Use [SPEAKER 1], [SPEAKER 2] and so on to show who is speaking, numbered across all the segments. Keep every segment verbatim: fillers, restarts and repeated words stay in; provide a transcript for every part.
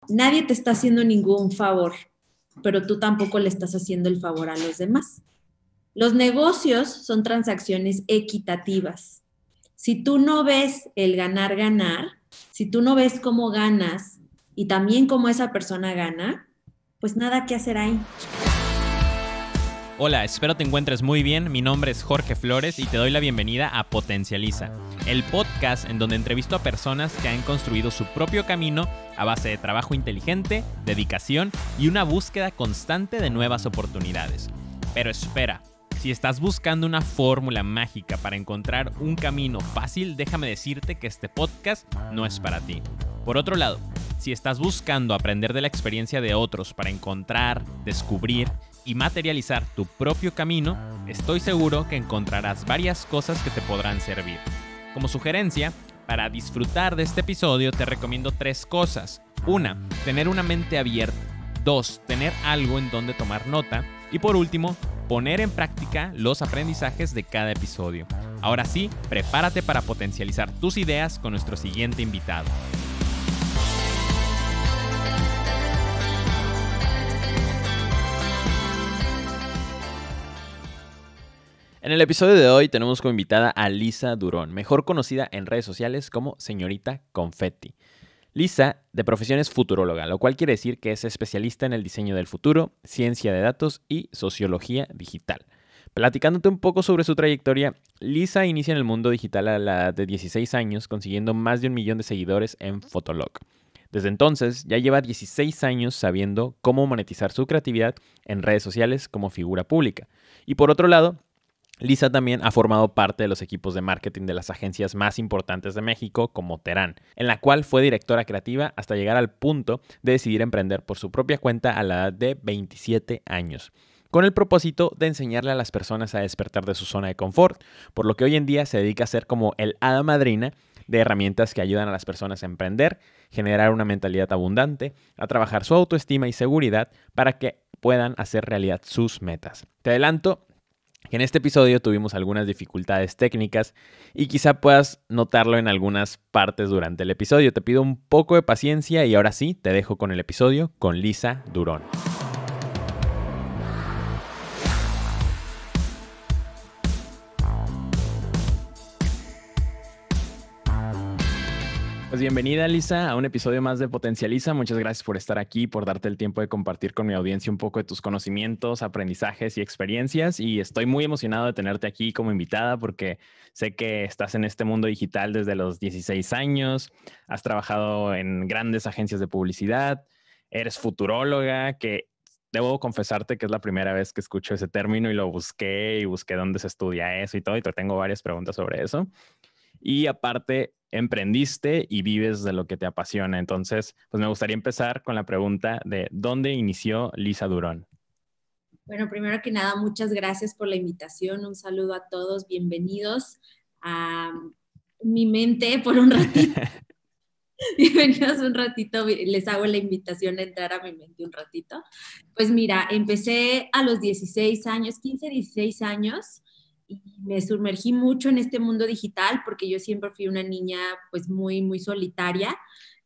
[SPEAKER 1] Nadie te está haciendo ningún favor, pero tú tampoco le estás haciendo el favor a los demás. Los negocios son transacciones equitativas. Si tú no ves el ganar, ganar, si tú no ves cómo ganas y también cómo esa persona gana, pues nada que hacer ahí.
[SPEAKER 2] Hola, espero te encuentres muy bien. Mi nombre es Jorge Flores y te doy la bienvenida a Potencializa, el podcast en donde entrevisto a personas que han construido su propio camino a base de trabajo inteligente, dedicación y una búsqueda constante de nuevas oportunidades. Pero espera, si estás buscando una fórmula mágica para encontrar un camino fácil, déjame decirte que este podcast no es para ti. Por otro lado, si estás buscando aprender de la experiencia de otros para encontrar, descubrir y materializar tu propio camino, estoy seguro que encontrarás varias cosas que te podrán servir. Como sugerencia, para disfrutar de este episodio te recomiendo tres cosas. Una, tener una mente abierta. Dos, tener algo en donde tomar nota. Y por último, poner en práctica los aprendizajes de cada episodio. Ahora sí, prepárate para potencializar tus ideas con nuestro siguiente invitado. En el episodio de hoy tenemos como invitada a Lisa Durón, mejor conocida en redes sociales como Señorita Confetti. Lisa, de profesión, es futuróloga, lo cual quiere decir que es especialista en el diseño del futuro, ciencia de datos y sociología digital. Platicándote un poco sobre su trayectoria, Lisa inicia en el mundo digital a la edad de dieciséis años, consiguiendo más de un millón de seguidores en Fotolog. Desde entonces, ya lleva dieciséis años sabiendo cómo monetizar su creatividad en redes sociales como figura pública. Y por otro lado, Lisa también ha formado parte de los equipos de marketing de las agencias más importantes de México, como Terán, en la cual fue directora creativa hasta llegar al punto de decidir emprender por su propia cuenta a la edad de veintisiete años, con el propósito de enseñarle a las personas a despertar de su zona de confort, por lo que hoy en día se dedica a ser como el hada madrina de herramientas que ayudan a las personas a emprender, generar una mentalidad abundante, a trabajar su autoestima y seguridad para que puedan hacer realidad sus metas. Te adelanto que en este episodio tuvimos algunas dificultades técnicas y quizá puedas notarlo en algunas partes durante el episodio. Te pido un poco de paciencia y ahora sí, te dejo con el episodio con Lisa Durón. Pues bienvenida, Lisa, a un episodio más de Potencializa. Muchas gracias por estar aquí, por darte el tiempo de compartir con mi audiencia un poco de tus conocimientos, aprendizajes y experiencias. Y estoy muy emocionado de tenerte aquí como invitada porque sé que estás en este mundo digital desde los dieciséis años, has trabajado en grandes agencias de publicidad, eres futuróloga, que debo confesarte que es la primera vez que escucho ese término y lo busqué y busqué dónde se estudia eso y todo, y te tengo varias preguntas sobre eso. Y aparte, emprendiste y vives de lo que te apasiona. Entonces, pues me gustaría empezar con la pregunta de ¿dónde inició Lisa Durón?
[SPEAKER 1] Bueno, primero que nada, muchas gracias por la invitación. Un saludo a todos. Bienvenidos a mi mente por un ratito. Bienvenidos un ratito. Les hago la invitación a entrar a mi mente un ratito. Pues mira, empecé a los dieciséis años, quince, dieciséis años, y me sumergí mucho en este mundo digital porque yo siempre fui una niña pues muy, muy solitaria.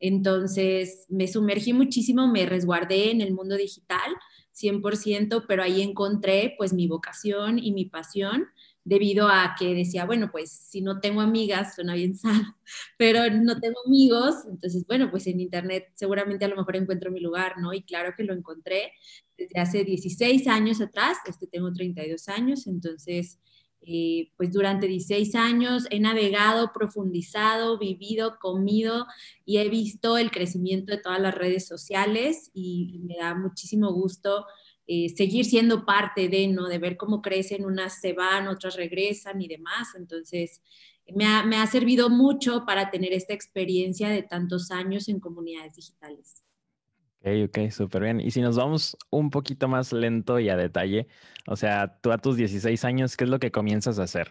[SPEAKER 1] Entonces me sumergí muchísimo, me resguardé en el mundo digital cien por ciento, pero ahí encontré pues mi vocación y mi pasión debido a que decía, bueno, pues si no tengo amigas, suena bien sano, pero no tengo amigos, entonces, bueno, pues en internet seguramente a lo mejor encuentro mi lugar, ¿no? Y claro que lo encontré desde hace dieciséis años atrás, este tengo treinta y dos años, entonces eh, pues durante dieciséis años he navegado, profundizado, vivido, comido y he visto el crecimiento de todas las redes sociales y, y me da muchísimo gusto eh, seguir siendo parte de, ¿no? De ver cómo crecen, unas se van, otras regresan y demás. Entonces, me ha, me ha servido mucho para tener esta experiencia de tantos años en comunidades digitales.
[SPEAKER 2] Ok, ok, súper bien. Y si nos vamos un poquito más lento y a detalle, o sea, tú a tus dieciséis años, ¿qué es lo que comienzas a hacer?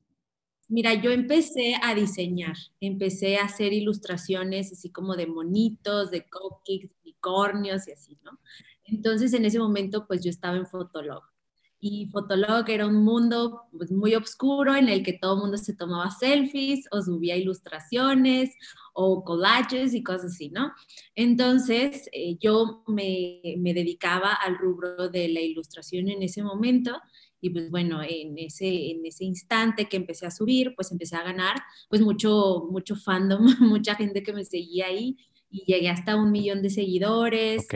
[SPEAKER 1] Mira, yo empecé a diseñar, empecé a hacer ilustraciones así como de monitos, de cupcakes, de unicornios y así, ¿no? Entonces en ese momento pues yo estaba en Fotolog y Fotolog era un mundo pues, muy oscuro en el que todo el mundo se tomaba selfies o subía ilustraciones o collages y cosas así, ¿no? Entonces, eh, yo me, me dedicaba al rubro de la ilustración en ese momento y pues bueno, en ese, en ese instante que empecé a subir, pues empecé a ganar pues mucho, mucho fandom, mucha gente que me seguía ahí y llegué hasta un millón de seguidores
[SPEAKER 2] Ok.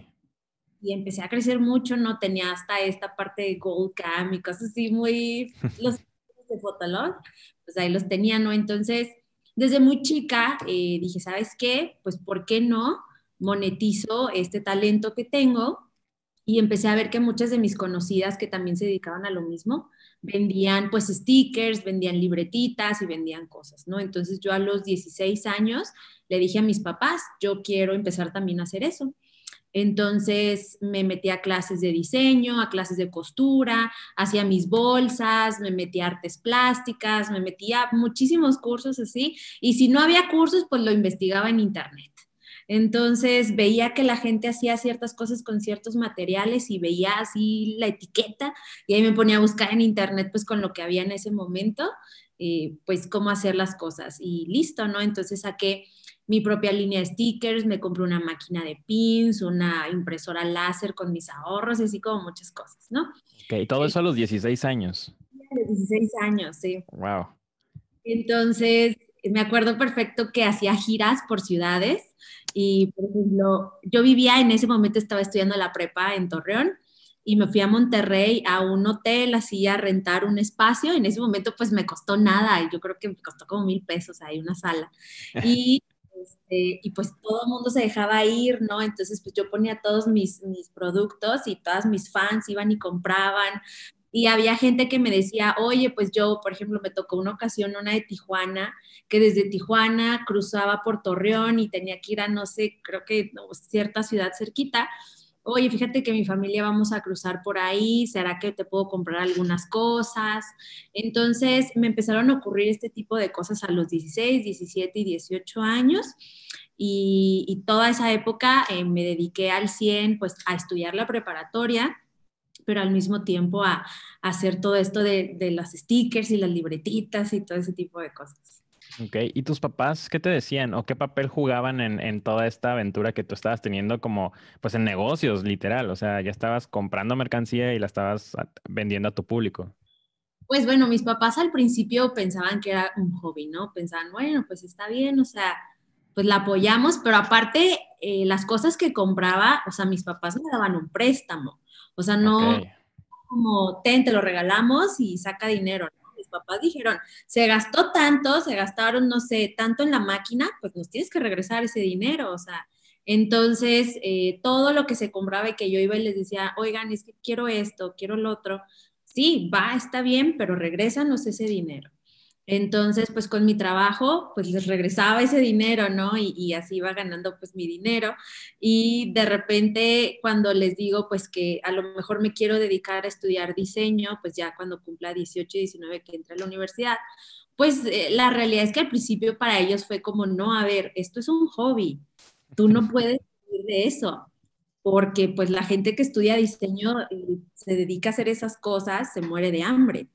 [SPEAKER 1] y empecé a crecer mucho, ¿no? Tenía hasta esta parte de Gold Cam y cosas así muy, los de Fotolog, pues ahí los tenía, ¿no? Entonces, desde muy chica eh, dije, ¿sabes qué? Pues, ¿por qué no monetizo este talento que tengo? Y empecé a ver que muchas de mis conocidas que también se dedicaban a lo mismo, vendían pues stickers, vendían libretitas y vendían cosas, ¿no? Entonces yo a los dieciséis años le dije a mis papás, yo quiero empezar también a hacer eso. Entonces me metí a clases de diseño, a clases de costura, hacía mis bolsas, me metí a artes plásticas, me metí a muchísimos cursos así. Y si no había cursos, pues lo investigaba en internet. Entonces veía que la gente hacía ciertas cosas con ciertos materiales y veía así la etiqueta y ahí me ponía a buscar en internet pues con lo que había en ese momento, eh, pues cómo hacer las cosas y listo, ¿no? Entonces saqué mi propia línea de stickers, me compré una máquina de pins, una impresora láser con mis ahorros, así como muchas cosas, ¿no?
[SPEAKER 2] Ok, todo eso a los dieciséis años.
[SPEAKER 1] De dieciséis años, sí.
[SPEAKER 2] Wow.
[SPEAKER 1] Entonces, me acuerdo perfecto que hacía giras por ciudades y, por ejemplo, yo vivía en ese momento, estaba estudiando la prepa en Torreón y me fui a Monterrey a un hotel, así a rentar un espacio. En ese momento, pues me costó nada, yo creo que me costó como mil pesos ahí una sala. Y, este, y pues todo el mundo se dejaba ir, ¿no? Entonces, pues yo ponía todos mis, mis productos y todas mis fans iban y compraban. Y había gente que me decía, oye, pues yo, por ejemplo, me tocó una ocasión una de Tijuana, que desde Tijuana cruzaba por Torreón y tenía que ir a, no sé, creo que no, cierta ciudad cerquita. Oye, fíjate que mi familia vamos a cruzar por ahí, ¿será que te puedo comprar algunas cosas? Entonces me empezaron a ocurrir este tipo de cosas a los dieciséis, diecisiete y dieciocho años. Y, y toda esa época eh, me dediqué al cien pues a estudiar la preparatoria, pero al mismo tiempo a, a hacer todo esto de, de los stickers y las libretitas y todo ese tipo de cosas.
[SPEAKER 2] Ok, ¿y tus papás qué te decían o qué papel jugaban en, en toda esta aventura que tú estabas teniendo como, pues en negocios, literal? O sea, ya estabas comprando mercancía y la estabas a- vendiendo a tu público.
[SPEAKER 1] Pues bueno, mis papás al principio pensaban que era un hobby, ¿no? Pensaban, bueno, pues está bien, o sea, pues la apoyamos, pero aparte, eh, las cosas que compraba, o sea, mis papás me daban un préstamo, o sea,
[SPEAKER 2] Ok.
[SPEAKER 1] no como, ten, te lo regalamos y saca dinero, ¿no? Mis papás dijeron, se gastó tanto, se gastaron, no sé, tanto en la máquina, pues nos tienes que regresar ese dinero, o sea, entonces, eh, todo lo que se compraba y que yo iba y les decía, oigan, es que quiero esto, quiero lo otro, sí, va, está bien, pero regrésanos ese dinero. Entonces, pues con mi trabajo, pues les regresaba ese dinero, ¿no? Y, y así iba ganando pues mi dinero. Y de repente, cuando les digo pues que a lo mejor me quiero dedicar a estudiar diseño, pues ya cuando cumpla dieciocho, diecinueve que entre a la universidad, pues eh, la realidad es que al principio para ellos fue como, no, a ver, esto es un hobby, tú no puedes vivir de eso, porque pues la gente que estudia diseño y se dedica a hacer esas cosas se muere de hambre.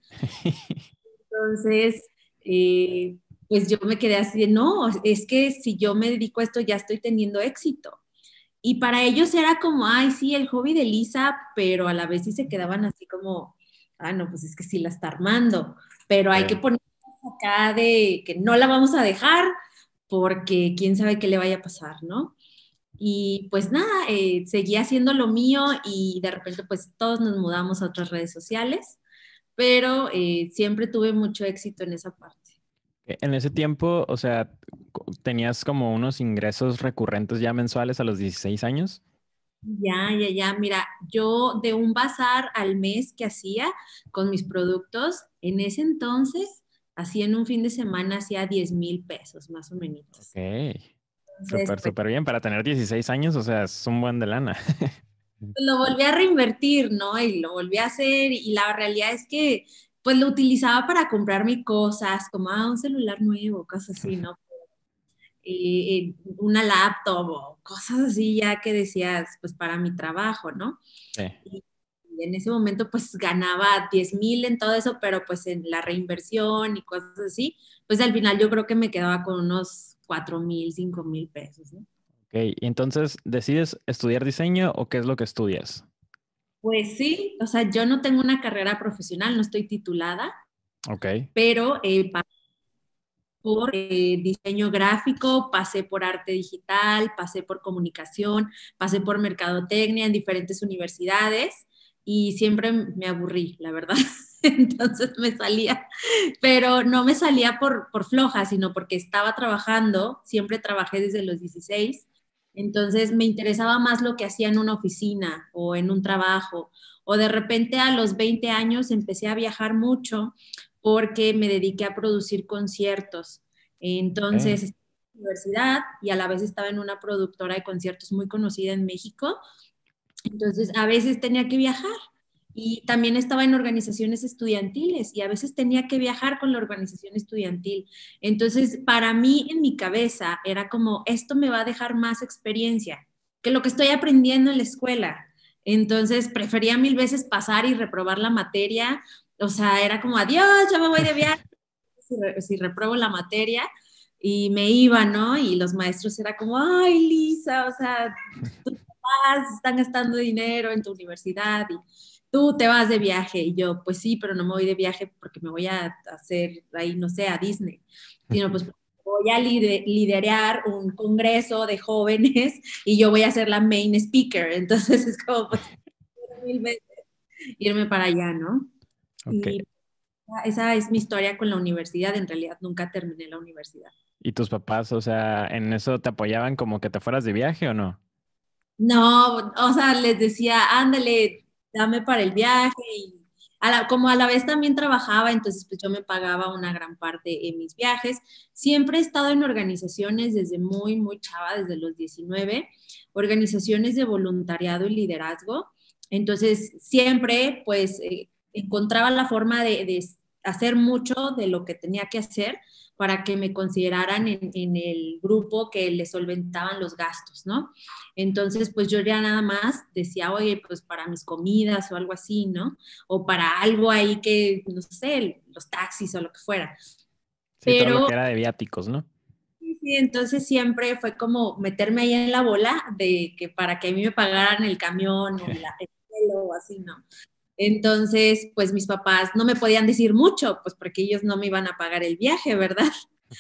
[SPEAKER 1] Entonces, eh, pues yo me quedé así de, no, es que si yo me dedico a esto ya estoy teniendo éxito. Y para ellos era como, ay, sí, el hobby de Lisa, pero a la vez sí se quedaban así como, ah, no, pues es que sí la está armando, pero hay que
[SPEAKER 2] Sí.
[SPEAKER 1] poner acá de que no la vamos a dejar porque quién sabe qué le vaya a pasar, ¿no? Y pues nada, eh, seguí haciendo lo mío y de repente pues todos nos mudamos a otras redes sociales, pero eh, siempre tuve mucho éxito en esa parte.
[SPEAKER 2] En ese tiempo, o sea, co- tenías como unos ingresos recurrentes ya mensuales a los dieciséis años.
[SPEAKER 1] Ya, ya, ya. Mira, yo de un bazar al mes que hacía con mis productos, en ese entonces, hacía en un fin de semana, hacía diez mil pesos, más o menos.
[SPEAKER 2] Ok.
[SPEAKER 1] Entonces,
[SPEAKER 2] Súper,
[SPEAKER 1] pues
[SPEAKER 2] súper bien. Para tener dieciséis años, o sea, es un buen de lana.
[SPEAKER 1] lo volví a reinvertir, ¿no? Y lo volví a hacer y la realidad es que, pues lo utilizaba para comprarme cosas, como ah, un celular nuevo, cosas así, ¿no? Eh, eh, una laptop o cosas así ya que decías, pues para mi trabajo, ¿no?
[SPEAKER 2] Sí.
[SPEAKER 1] y en ese momento pues ganaba diez mil en todo eso, pero pues en la reinversión y cosas así, pues al final yo creo que me quedaba con unos cuatro mil, cinco mil pesos, ¿no?
[SPEAKER 2] Ok, y entonces, ¿decides estudiar diseño o qué es lo que estudias?
[SPEAKER 1] Pues sí, o sea, yo no tengo una carrera profesional, no estoy titulada,
[SPEAKER 2] Ok,
[SPEAKER 1] pero eh, pasé por eh, diseño gráfico, pasé por arte digital, pasé por comunicación, pasé por mercadotecnia en diferentes universidades y siempre me aburrí, la verdad. Entonces me salía, pero no me salía por, por floja, sino porque estaba trabajando, siempre trabajé desde los dieciséis, entonces me interesaba más lo que hacía en una oficina o en un trabajo, o de repente a los veinte años empecé a viajar mucho porque me dediqué a producir conciertos.
[SPEAKER 2] ok.
[SPEAKER 1] Entonces, estaba en la universidad y a la vez estaba en una productora de conciertos muy conocida en México, entonces, a veces tenía que viajar y también estaba en organizaciones estudiantiles y a veces tenía que viajar con la organización estudiantil. Entonces, para mí en mi cabeza era como, esto me va a dejar más experiencia que lo que estoy aprendiendo en la escuela. Entonces, prefería mil veces pasar y reprobar la materia. O sea, era como, adiós, ya me voy de viaje si, re- si repruebo la materia. Y me iba, ¿no? Y los maestros era como, ay, Lisa, o sea, están gastando dinero en tu universidad y tú te vas de viaje. Y yo, pues sí, pero no me voy de viaje porque me voy a hacer ahí, no sé, a Disney, sino pues voy a lider liderar un congreso de jóvenes y yo voy a ser la main speaker. Entonces es como, pues, mil veces irme para allá, ¿no?
[SPEAKER 2] Ok.
[SPEAKER 1] Y esa es mi historia con la universidad. En realidad nunca terminé la universidad.
[SPEAKER 2] ¿Y tus papás, o sea, en eso te apoyaban como que te fueras de viaje o no?
[SPEAKER 1] No, o sea, les decía, ándale, dame para el viaje y a la- como a la vez también trabajaba, entonces pues yo me pagaba una gran parte en mis viajes. Siempre he estado en organizaciones desde muy, muy chava, desde los diecinueve, organizaciones de voluntariado y liderazgo. Entonces siempre pues eh, encontraba la forma de, de hacer mucho de lo que tenía que hacer para que me consideraran en, en el grupo que les solventaban los gastos, ¿no? Entonces, pues yo ya nada más decía, oye, pues para mis comidas o algo así, ¿no? O para algo ahí que, no sé, los taxis o lo que fuera.
[SPEAKER 2] Sí, todo lo
[SPEAKER 1] Pero
[SPEAKER 2] que era de viáticos, ¿no?
[SPEAKER 1] sí, sí, entonces siempre fue como meterme ahí en la bola de que para que a mí me pagaran el camión o la, el vuelo o así, ¿no? Entonces, pues mis papás no me podían decir mucho, pues porque ellos no me iban a pagar el viaje, ¿verdad?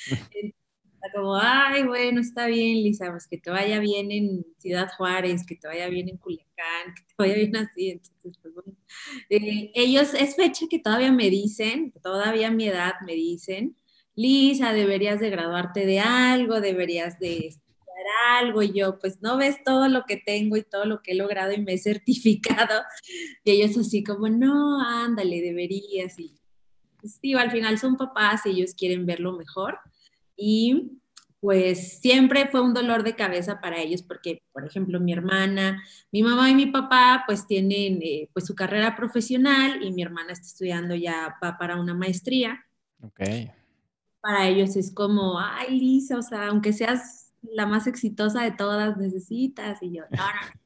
[SPEAKER 1] Está como, ay, bueno, está bien, Lisa, pues que te vaya bien en Ciudad Juárez, que te vaya bien en Culiacán, que te vaya bien así. Entonces, pues bueno, eh, ellos es fecha que todavía me dicen, todavía a mi edad me dicen, Lisa, deberías de graduarte de algo, deberías de estudiar algo, y yo, pues no ves todo lo que tengo y todo lo que he logrado y me he certificado, y ellos así como, no, ándale, deberías, y pues, digo, al final son papás y ellos quieren verlo mejor. Y pues siempre fue un dolor de cabeza para ellos porque, por ejemplo, mi hermana, mi mamá y mi papá pues tienen eh, pues su carrera profesional y mi hermana está estudiando ya va para una maestría.
[SPEAKER 2] Ok,
[SPEAKER 1] Para ellos es como, ay, Lisa, o sea, aunque seas la más exitosa de todas, necesitas. Y yo, no, no,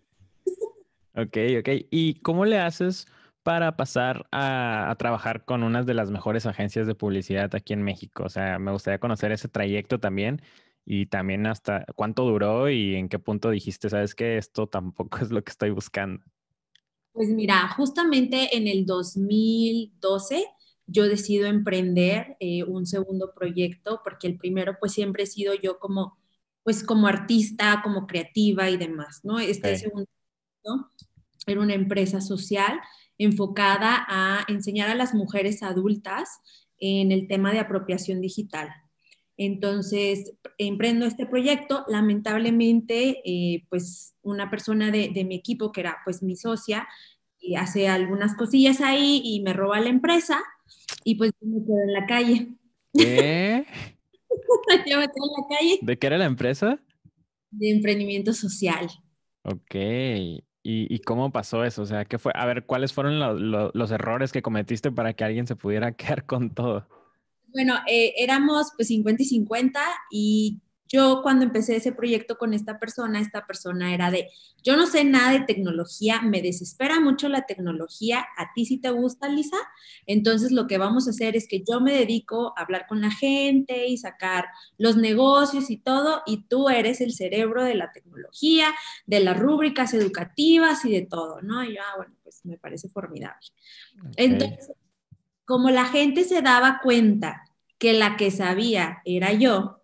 [SPEAKER 2] ok, ok. ¿Y cómo le haces para pasar a, a trabajar con una de las mejores agencias de publicidad aquí en México? O sea, me gustaría conocer ese trayecto también y también hasta cuánto duró y en qué punto dijiste, sabes que esto tampoco es lo que estoy buscando.
[SPEAKER 1] pues mira, justamente en el dos mil doce yo decido emprender eh, un segundo proyecto porque el primero pues siempre he sido yo como pues como artista, como creativa y demás, ¿no? Este
[SPEAKER 2] Ok,
[SPEAKER 1] segundo ¿no? Era una empresa social enfocada a enseñar a las mujeres adultas en el tema de apropiación digital. Entonces, emprendo este proyecto. Lamentablemente, eh, pues una persona de, de, mi equipo, que era pues mi socia, y hace algunas cosillas ahí y me roba la empresa y pues me quedo en la calle.
[SPEAKER 2] ¿qué?
[SPEAKER 1] Yo me quedo en la calle
[SPEAKER 2] ¿De qué era la empresa?
[SPEAKER 1] de emprendimiento social.
[SPEAKER 2] Ok. ¿Y, y cómo pasó eso? O sea, ¿qué fue? A ver, ¿cuáles fueron lo- lo- los errores que cometiste para que alguien se pudiera quedar con todo?
[SPEAKER 1] Bueno, eh, éramos pues cincuenta y cincuenta y yo cuando empecé ese proyecto con esta persona, esta persona era de, yo no sé nada de tecnología, me desespera mucho la tecnología, ¿a ti sí te gusta, Lisa? Entonces lo que vamos a hacer es que yo me dedico a hablar con la gente y sacar los negocios y todo, y tú eres el cerebro de la tecnología, de las rúbricas educativas y de todo, ¿no? Y yo, ah, bueno, pues me parece formidable.
[SPEAKER 2] Ok.
[SPEAKER 1] Entonces, como la gente se daba cuenta que la que sabía era yo,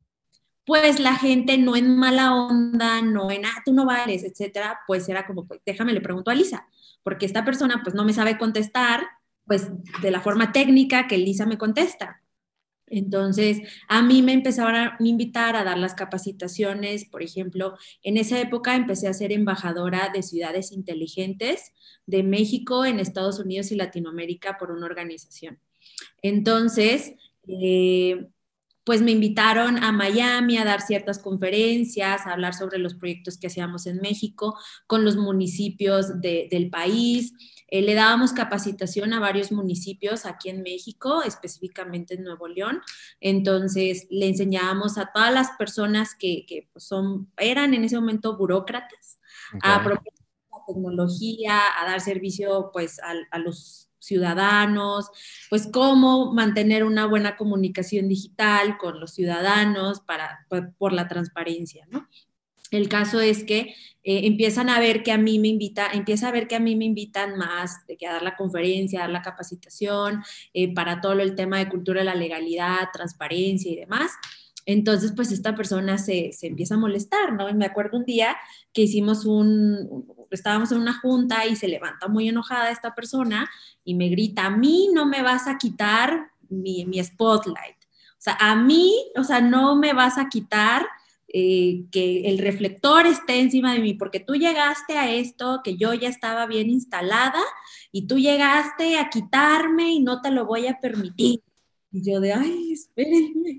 [SPEAKER 1] pues la gente no en mala onda, no en, ah, tú no vales, etcétera, pues era como, pues déjame, le pregunto a Lisa, porque esta persona pues no me sabe contestar, pues de la forma técnica que Lisa me contesta. Entonces, a mí me empezaron a invitar a dar las capacitaciones, por ejemplo, en esa época empecé a ser embajadora de ciudades inteligentes de México en Estados Unidos y Latinoamérica por una organización. Entonces, eh, pues me invitaron a Miami a dar ciertas conferencias, a hablar sobre los proyectos que hacíamos en México con los municipios de, del país. Eh, le dábamos capacitación a varios municipios aquí en México, específicamente en Nuevo León. Entonces, le enseñábamos a todas las personas que, que pues son, eran en ese momento burócratas a
[SPEAKER 2] Ok.
[SPEAKER 1] aprovechar la tecnología, a dar servicio pues a, a los ciudadanos, pues cómo mantener una buena comunicación digital con los ciudadanos para, por, por la transparencia, ¿no? El caso es que eh, empiezan a ver que a mí me invita, empieza a ver que a mí me invitan más de que a dar la conferencia, a dar la capacitación eh, para todo el tema de cultura de la legalidad, transparencia y demás. Entonces, pues esta persona se, se empieza a molestar, ¿no? Y me acuerdo un día que hicimos un, estábamos en una junta y se levanta muy enojada esta persona y me grita, a mí no me vas a quitar mi, mi spotlight. O sea, a mí, o sea, no me vas a quitar eh, que el reflector esté encima de mí, porque tú llegaste a esto, que yo ya estaba bien instalada, y tú llegaste a quitarme y no te lo voy a permitir. Y yo de, ay, espérenme,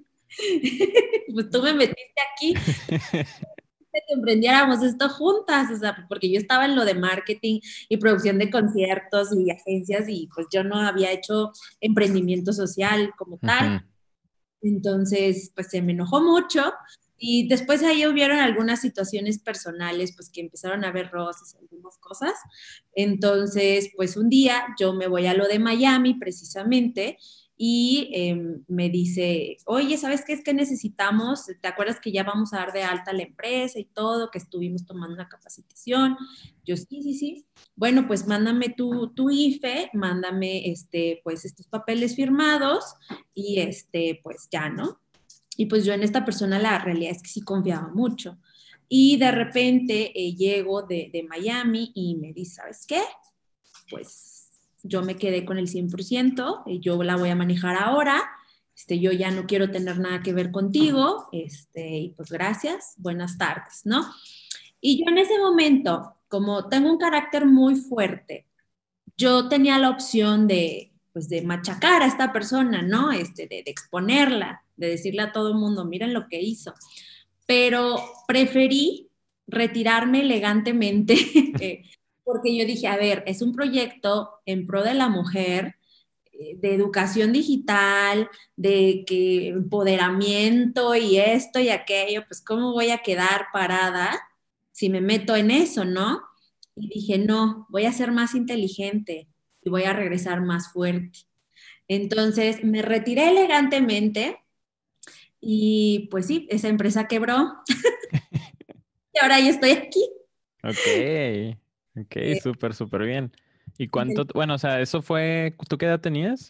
[SPEAKER 1] pues tú me metiste aquí que emprendiéramos esto juntas, o sea, porque yo estaba en lo de marketing y producción de conciertos y agencias y pues yo no había hecho emprendimiento social como tal.
[SPEAKER 2] Ujú.
[SPEAKER 1] Entonces, pues se me enojó mucho y después ahí hubieron algunas situaciones personales, pues que empezaron a ver roces, algunas cosas. Entonces, pues un día yo me voy a lo de Miami precisamente y eh, me dice, oye, ¿sabes qué es que necesitamos? ¿Te acuerdas que ya vamos a dar de alta la empresa y todo, que estuvimos tomando una capacitación? Yo, sí, sí, sí. Bueno, pues mándame tu, tu I F E, mándame este, pues estos papeles firmados y este, pues ya, ¿no? Y pues yo en esta persona la realidad es que sí confiaba mucho. Y de repente eh, llego de, de Miami y me dice, ¿sabes qué? Pues yo me quedé con el cien por ciento, y yo la voy a manejar ahora, este, yo ya no quiero tener nada que ver contigo, este, y pues gracias, buenas tardes, ¿no? Y yo en ese momento, como tengo un carácter muy fuerte, yo tenía la opción de, pues, de machacar a esta persona, ¿no? Este, de, de exponerla, de decirle a todo el mundo, miren lo que hizo. Pero preferí retirarme elegantemente porque yo dije, a ver, es un proyecto en pro de la mujer, eh, de educación digital, de que empoderamiento y esto y aquello, pues ¿cómo voy a quedar parada si me meto en eso, no? Y dije, no, voy a ser más inteligente y voy a regresar más fuerte. Entonces me retiré elegantemente y pues sí, esa empresa quebró y ahora yo estoy aquí.
[SPEAKER 2] Ok, ok,
[SPEAKER 1] Eh,
[SPEAKER 2] súper, súper bien. ¿Y cuánto? Bueno, o sea, eso fue, ¿tú qué edad tenías?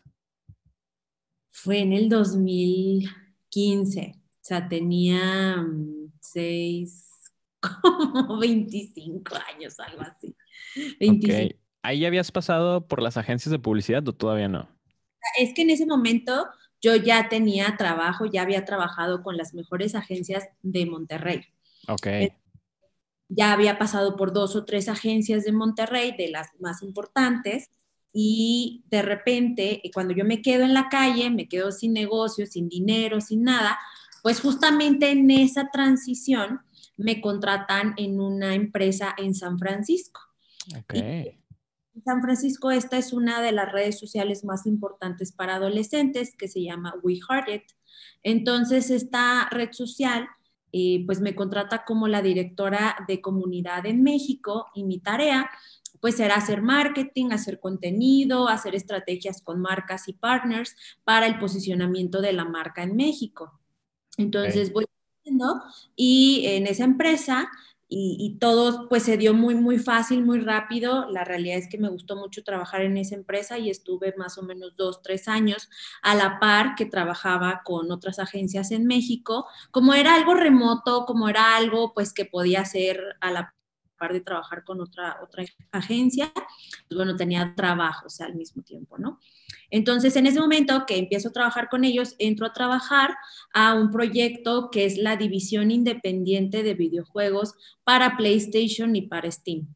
[SPEAKER 1] Fue en el dos mil quince, o sea, tenía mm, seis, como veinticinco años, algo así.
[SPEAKER 2] Ok.
[SPEAKER 1] veinticinco.
[SPEAKER 2] ¿Ahí ya habías pasado por las agencias de publicidad o todavía no?
[SPEAKER 1] Es que en ese momento yo ya tenía trabajo, ya había trabajado con las mejores agencias de Monterrey.
[SPEAKER 2] Ok,
[SPEAKER 1] Eh, Ya había pasado por dos o tres agencias de Monterrey, de las más importantes, y de repente, eh, cuando yo me quedo en la calle, me quedo sin negocio, sin dinero, sin nada, pues justamente en esa transición me contratan en una empresa en San Francisco.
[SPEAKER 2] ok,
[SPEAKER 1] Y en San Francisco esta es una de las redes sociales más importantes para adolescentes que se llama We Heart It. Entonces, esta red social eh, pues me contrata como la directora de comunidad en México y mi tarea pues era hacer marketing, hacer contenido, hacer estrategias con marcas y partners para el posicionamiento de la marca en México.
[SPEAKER 2] Okay.
[SPEAKER 1] Entonces voy haciendo y en esa empresa y, y todo pues se dio muy, muy fácil, muy rápido. La realidad es que me gustó mucho trabajar en esa empresa y estuve más o menos dos, tres años a la par que trabajaba con otras agencias en México. Como era algo remoto, como era algo pues que podía hacer a la par de trabajar con otra, otra agencia, pues bueno, tenía trabajos al mismo tiempo, ¿no? Entonces, en ese momento que empiezo a trabajar con ellos, entro a trabajar a un proyecto que es la división independiente de videojuegos para PlayStation y para Steam.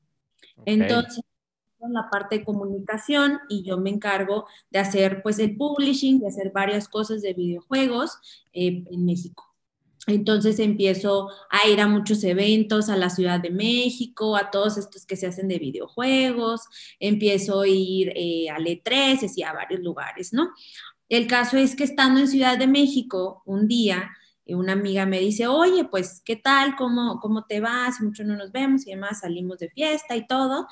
[SPEAKER 2] Ok.
[SPEAKER 1] Entonces, en la parte de comunicación y yo me encargo de hacer pues el publishing, de hacer varias cosas de videojuegos eh, en México. Entonces empiezo a ir a muchos eventos, a la Ciudad de México, a todos estos que se hacen de videojuegos, empiezo a ir eh, al E tres y a varios lugares, ¿no? El caso es que estando en Ciudad de México, un día, eh, una amiga me dice, oye, pues, ¿qué tal? ¿Cómo, cómo te vas? Mucho no nos vemos y demás, salimos de fiesta y todo.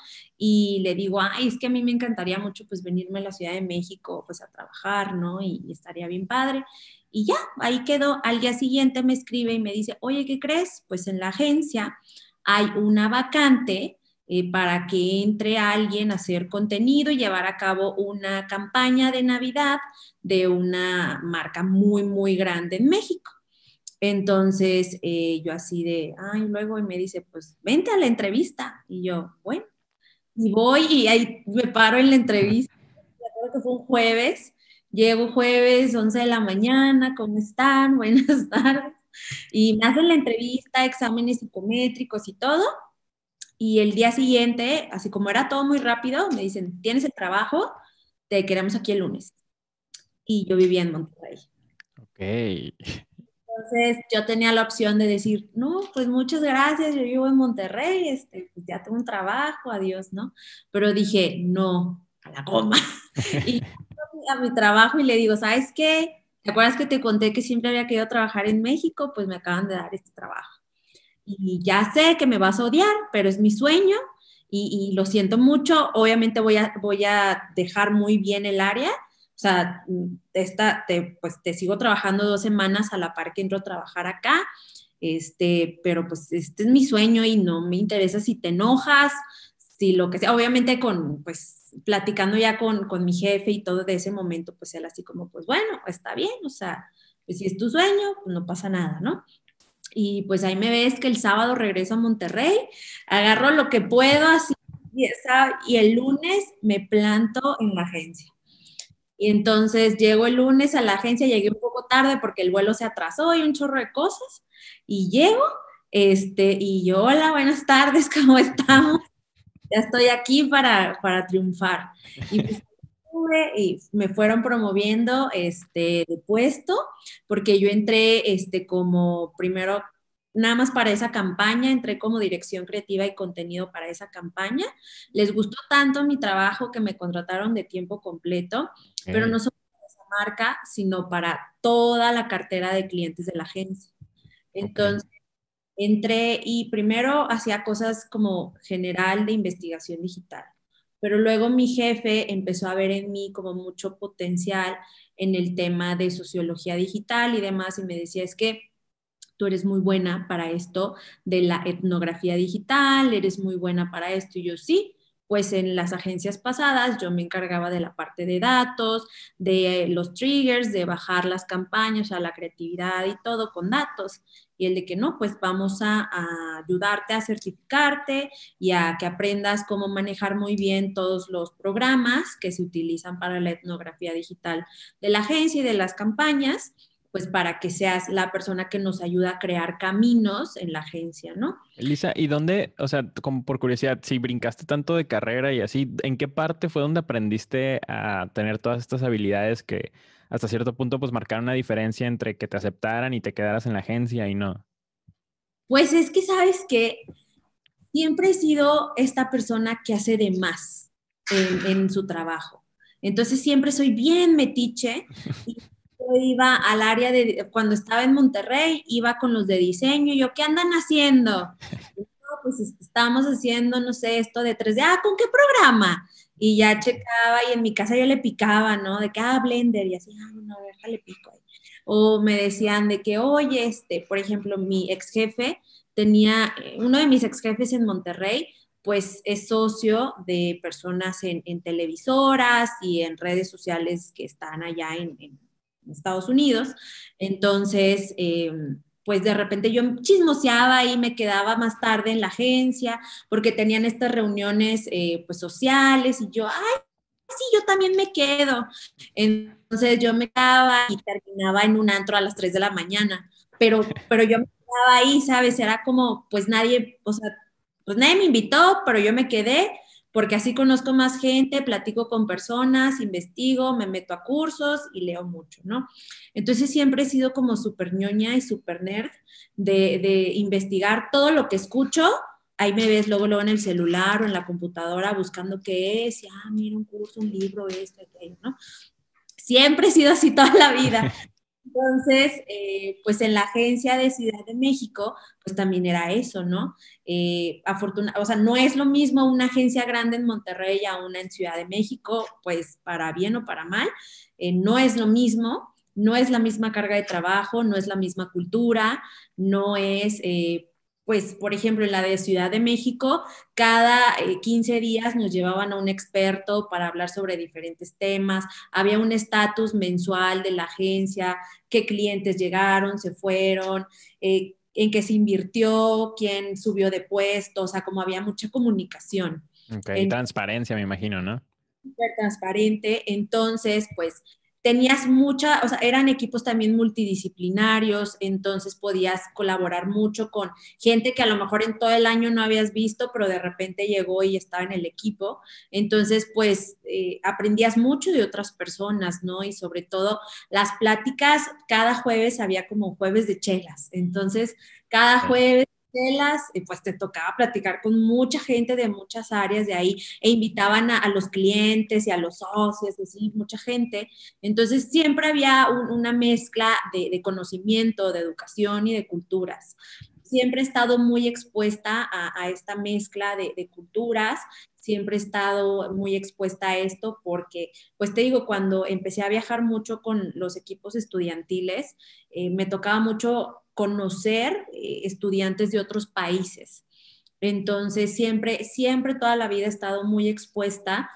[SPEAKER 1] Y le digo, ay, es que a mí me encantaría mucho, pues, venirme a la Ciudad de México, pues, a trabajar, ¿no? Y, y estaría bien padre. Y ya, ahí quedó. Al día siguiente me escribe y me dice, oye, ¿qué crees? Pues en la agencia hay una vacante eh, para que entre alguien a hacer contenido y llevar a cabo una campaña de Navidad de una marca muy, muy grande en México. Entonces, eh, yo así de, ay, luego y me dice, pues vente a la entrevista. Y yo, bueno, y voy y ahí me paro en la entrevista. Me acuerdo que fue un jueves. Llego jueves, once de la mañana, ¿cómo están? Buenas tardes. Y me hacen la entrevista, exámenes psicométricos y todo. Y el día siguiente, así como era todo muy rápido, me dicen, ¿tienes el trabajo? Te queremos aquí el lunes. Y yo vivía en Monterrey.
[SPEAKER 2] Ok.
[SPEAKER 1] Entonces yo tenía la opción de decir, no, pues muchas gracias, yo vivo en Monterrey, este, pues ya tengo un trabajo, adiós, ¿no? Pero dije, no, a la goma. Y a mi trabajo y le digo, ¿sabes qué? ¿Te acuerdas que te conté que siempre había querido trabajar en México? Pues me acaban de dar este trabajo. Y ya sé que me vas a odiar, pero es mi sueño y, y lo siento mucho. Obviamente voy a, voy a dejar muy bien el área. O sea, esta, te, pues te sigo trabajando dos semanas a la par que entro a trabajar acá, este, pero pues este es mi sueño y no me interesa si te enojas, si lo que sea. Obviamente con, pues, platicando ya con, con mi jefe y todo de ese momento, pues él así como, pues bueno, está bien, o sea, pues si es tu sueño, pues no pasa nada, ¿no? Y pues ahí me ves que el sábado regreso a Monterrey, agarro lo que puedo así, y, esa- y el lunes me planto en la agencia. Y entonces llego el lunes a la agencia, llegué un poco tarde porque el vuelo se atrasó y un chorro de cosas. Y llego, este, y yo, hola, buenas tardes, ¿cómo estamos? Ya estoy aquí para, para triunfar. Y pues estuve y me fueron promoviendo este, de puesto, porque yo entré este, como primero, nada más para esa campaña, entré como dirección creativa y contenido para esa campaña. Les gustó tanto mi trabajo que me contrataron de tiempo completo, pero no
[SPEAKER 2] Ok.
[SPEAKER 1] solo para esa marca, sino para toda la cartera de clientes de la agencia.
[SPEAKER 2] Ok.
[SPEAKER 1] Entonces, entré y primero hacía cosas como general de investigación digital, pero luego mi jefe empezó a ver en mí como mucho potencial en el tema de sociología digital y demás y me decía, es que tú eres muy buena para esto de la etnografía digital, eres muy buena para esto. Y yo sí, pues en las agencias pasadas yo me encargaba de la parte de datos, de los triggers, de bajar las campañas, a la creatividad y todo con datos. Y el de que no, pues vamos a, a ayudarte a certificarte y a que aprendas cómo manejar muy bien todos los programas que se utilizan para la etnografía digital de la agencia y de las campañas pues para que seas la persona que nos ayuda a crear caminos en la agencia, ¿no?
[SPEAKER 2] Elisa, ¿y dónde, o sea, como por curiosidad, si brincaste tanto de carrera y así, ¿en qué parte fue donde aprendiste a tener todas estas habilidades que hasta cierto punto pues marcaron una diferencia entre que te aceptaran y te quedaras en la agencia y no?
[SPEAKER 1] Pues es que sabes que siempre he sido esta persona que hace de más en, en su trabajo. Entonces siempre soy bien metiche y yo iba al área de, cuando estaba en Monterrey, iba con los de diseño, y yo, ¿qué andan haciendo? Y yo, pues est- estábamos haciendo, no sé, esto de tres d ah, ¿con qué programa? Y ya checaba, y en mi casa yo le picaba, ¿no? De que, ah, Blender, y así, ah, no, déjale pico ahí. O me decían de que, oye, este, por ejemplo, mi ex jefe tenía, eh, uno de mis ex jefes en Monterrey, pues es socio de personas en, en televisoras y en redes sociales que están allá en, en Estados Unidos. Entonces, eh, pues de repente yo chismoseaba y me quedaba más tarde en la agencia porque tenían estas reuniones eh, pues sociales y yo, ay, sí, yo también me quedo. Entonces yo me quedaba y terminaba en un antro a las tres de la mañana, pero, pero yo me quedaba ahí, ¿sabes? Era como, pues nadie, o sea, pues nadie me invitó, pero yo me quedé porque así conozco más gente, platico con personas, investigo, me meto a cursos y leo mucho, ¿no? Entonces siempre he sido como súper ñoña y súper nerd de, de investigar todo lo que escucho. Ahí me ves luego, luego en el celular o en la computadora buscando qué es, y, ah, mira, un curso, un libro, esto, aquello, ¿no? Siempre he sido así toda la vida. Entonces, eh, pues en la agencia de Ciudad de México, pues también era eso, ¿no? Eh, afortuna, o sea, no es lo mismo una agencia grande en Monterrey a una en Ciudad de México, pues para bien o para mal, eh, no es lo mismo, no es la misma carga de trabajo, no es la misma cultura, no es, eh, pues, por ejemplo, en la de Ciudad de México, cada eh, quince días nos llevaban a un experto para hablar sobre diferentes temas, había un estatus mensual de la agencia, qué clientes llegaron, se fueron, eh, en qué se invirtió, quién subió de puesto, o sea, como había mucha comunicación.
[SPEAKER 2] Ok, y
[SPEAKER 1] En,
[SPEAKER 2] transparencia, me imagino, ¿no?
[SPEAKER 1] súper transparente, entonces, pues tenías mucha, o sea, eran equipos también multidisciplinarios, entonces podías colaborar mucho con gente que a lo mejor en todo el año no habías visto, pero de repente llegó y estaba en el equipo, entonces, pues eh, aprendías mucho de otras personas, ¿no? Y sobre todo las pláticas, cada jueves había como jueves de chelas, entonces, cada
[SPEAKER 2] Sí.
[SPEAKER 1] jueves chelas, y pues te tocaba platicar con mucha gente de muchas áreas de ahí e invitaban a, a los clientes y a los socios, así, mucha gente. Entonces siempre había un, una mezcla de, de, conocimiento, de educación y de culturas. Siempre he estado muy expuesta a, a esta mezcla de, de culturas, siempre he estado muy expuesta a esto porque, pues te digo, cuando empecé a viajar mucho con los equipos estudiantiles, eh, me tocaba mucho conocer eh, estudiantes de otros países. Entonces, siempre, siempre toda la vida he estado muy expuesta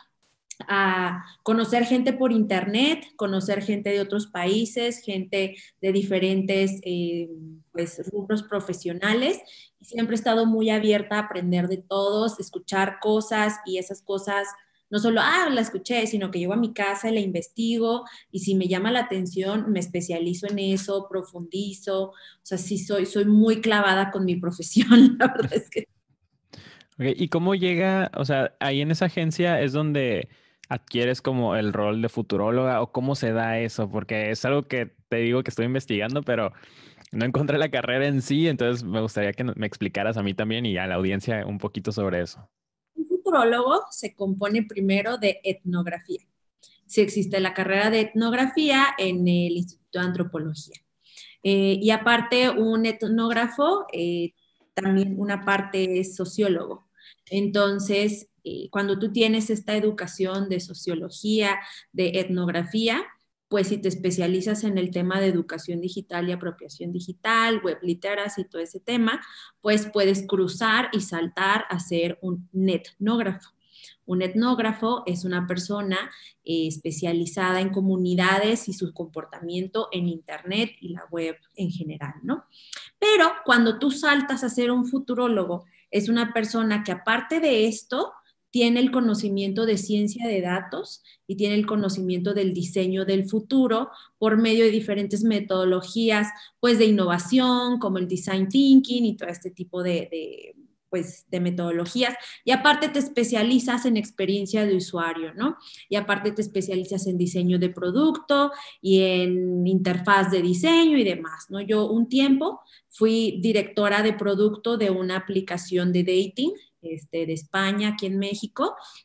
[SPEAKER 1] a conocer gente por internet, conocer gente de otros países, gente de diferentes eh, pues, rubros profesionales. Y siempre he estado muy abierta a aprender de todos, escuchar cosas y esas cosas, no solo, ah, la escuché, sino que llego a mi casa y la investigo y si me llama la atención, me especializo en eso, profundizo. O sea, sí soy, soy muy clavada con mi profesión, la verdad es que
[SPEAKER 2] Ok, ¿y cómo llega, o sea, ahí en esa agencia es donde adquieres como el rol de futuróloga o cómo se da eso? Porque es algo que te digo que estoy investigando, pero no encontré la carrera en sí, entonces me gustaría que no- me explicaras a mí también y a la audiencia un poquito sobre eso.
[SPEAKER 1] un futurólogo se compone primero de etnografía. Si existe la carrera de etnografía en el Instituto de Antropología. Eh, y aparte, un etnógrafo, eh, también una parte es sociólogo. Entonces, eh, cuando tú tienes esta educación de sociología, de etnografía, pues si te especializas en el tema de educación digital y apropiación digital, web literacy y todo ese tema, pues puedes cruzar y saltar a ser un etnógrafo. Un etnógrafo es una persona eh, especializada en comunidades y su comportamiento en Internet y la web en general, ¿no? Pero cuando tú saltas a ser un futurólogo, es una persona que aparte de esto, tiene el conocimiento de ciencia de datos y tiene el conocimiento del diseño del futuro por medio de diferentes metodologías, pues de innovación, como el design thinking y todo este tipo de, de pues, de metodologías. Y aparte te especializas en experiencia de usuario, ¿no? Y aparte te especializas en diseño de producto y en interfaz de diseño y demás, ¿no? Yo un tiempo fui directora de producto de una aplicación de dating este, de España, aquí en México,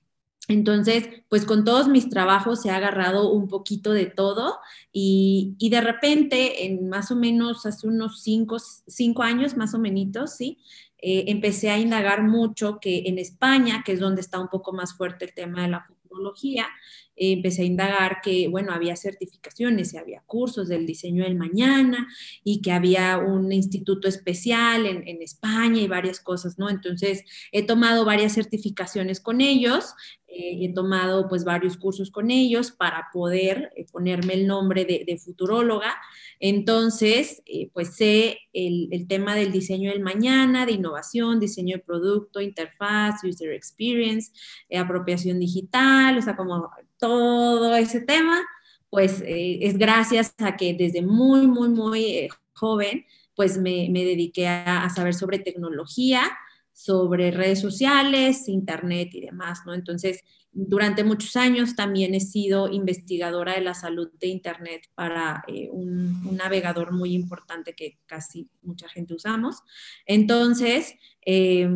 [SPEAKER 1] Entonces, pues con todos mis trabajos he agarrado un poquito de todo y, y de repente, en más o menos hace unos cinco, cinco años, más o menos, ¿sí? Eh, empecé a indagar mucho que en España, que es donde está un poco más fuerte el tema de la futurología, eh, empecé a indagar que, bueno, había certificaciones y había cursos del diseño del mañana y que había un instituto especial en, en España y varias cosas, ¿no? Entonces, he tomado varias certificaciones con ellos. Eh, he tomado pues varios cursos con ellos para poder eh, ponerme el nombre de, de futuróloga. Entonces, eh, pues sé el, el, tema del diseño del mañana, de innovación, diseño de producto, interfaz, user experience, eh, apropiación digital, o sea, como todo ese tema, pues eh, es gracias a que desde muy, muy, muy eh, joven, pues me, me dediqué a, a saber sobre tecnología, sobre redes sociales, internet y demás, ¿no? Entonces, durante muchos años también he sido investigadora de la salud de internet para eh, un, un, navegador muy importante que casi mucha gente usamos. Entonces, eh,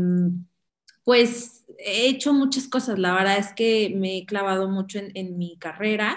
[SPEAKER 1] pues he hecho muchas cosas. La verdad es que me he clavado mucho en, en mi carrera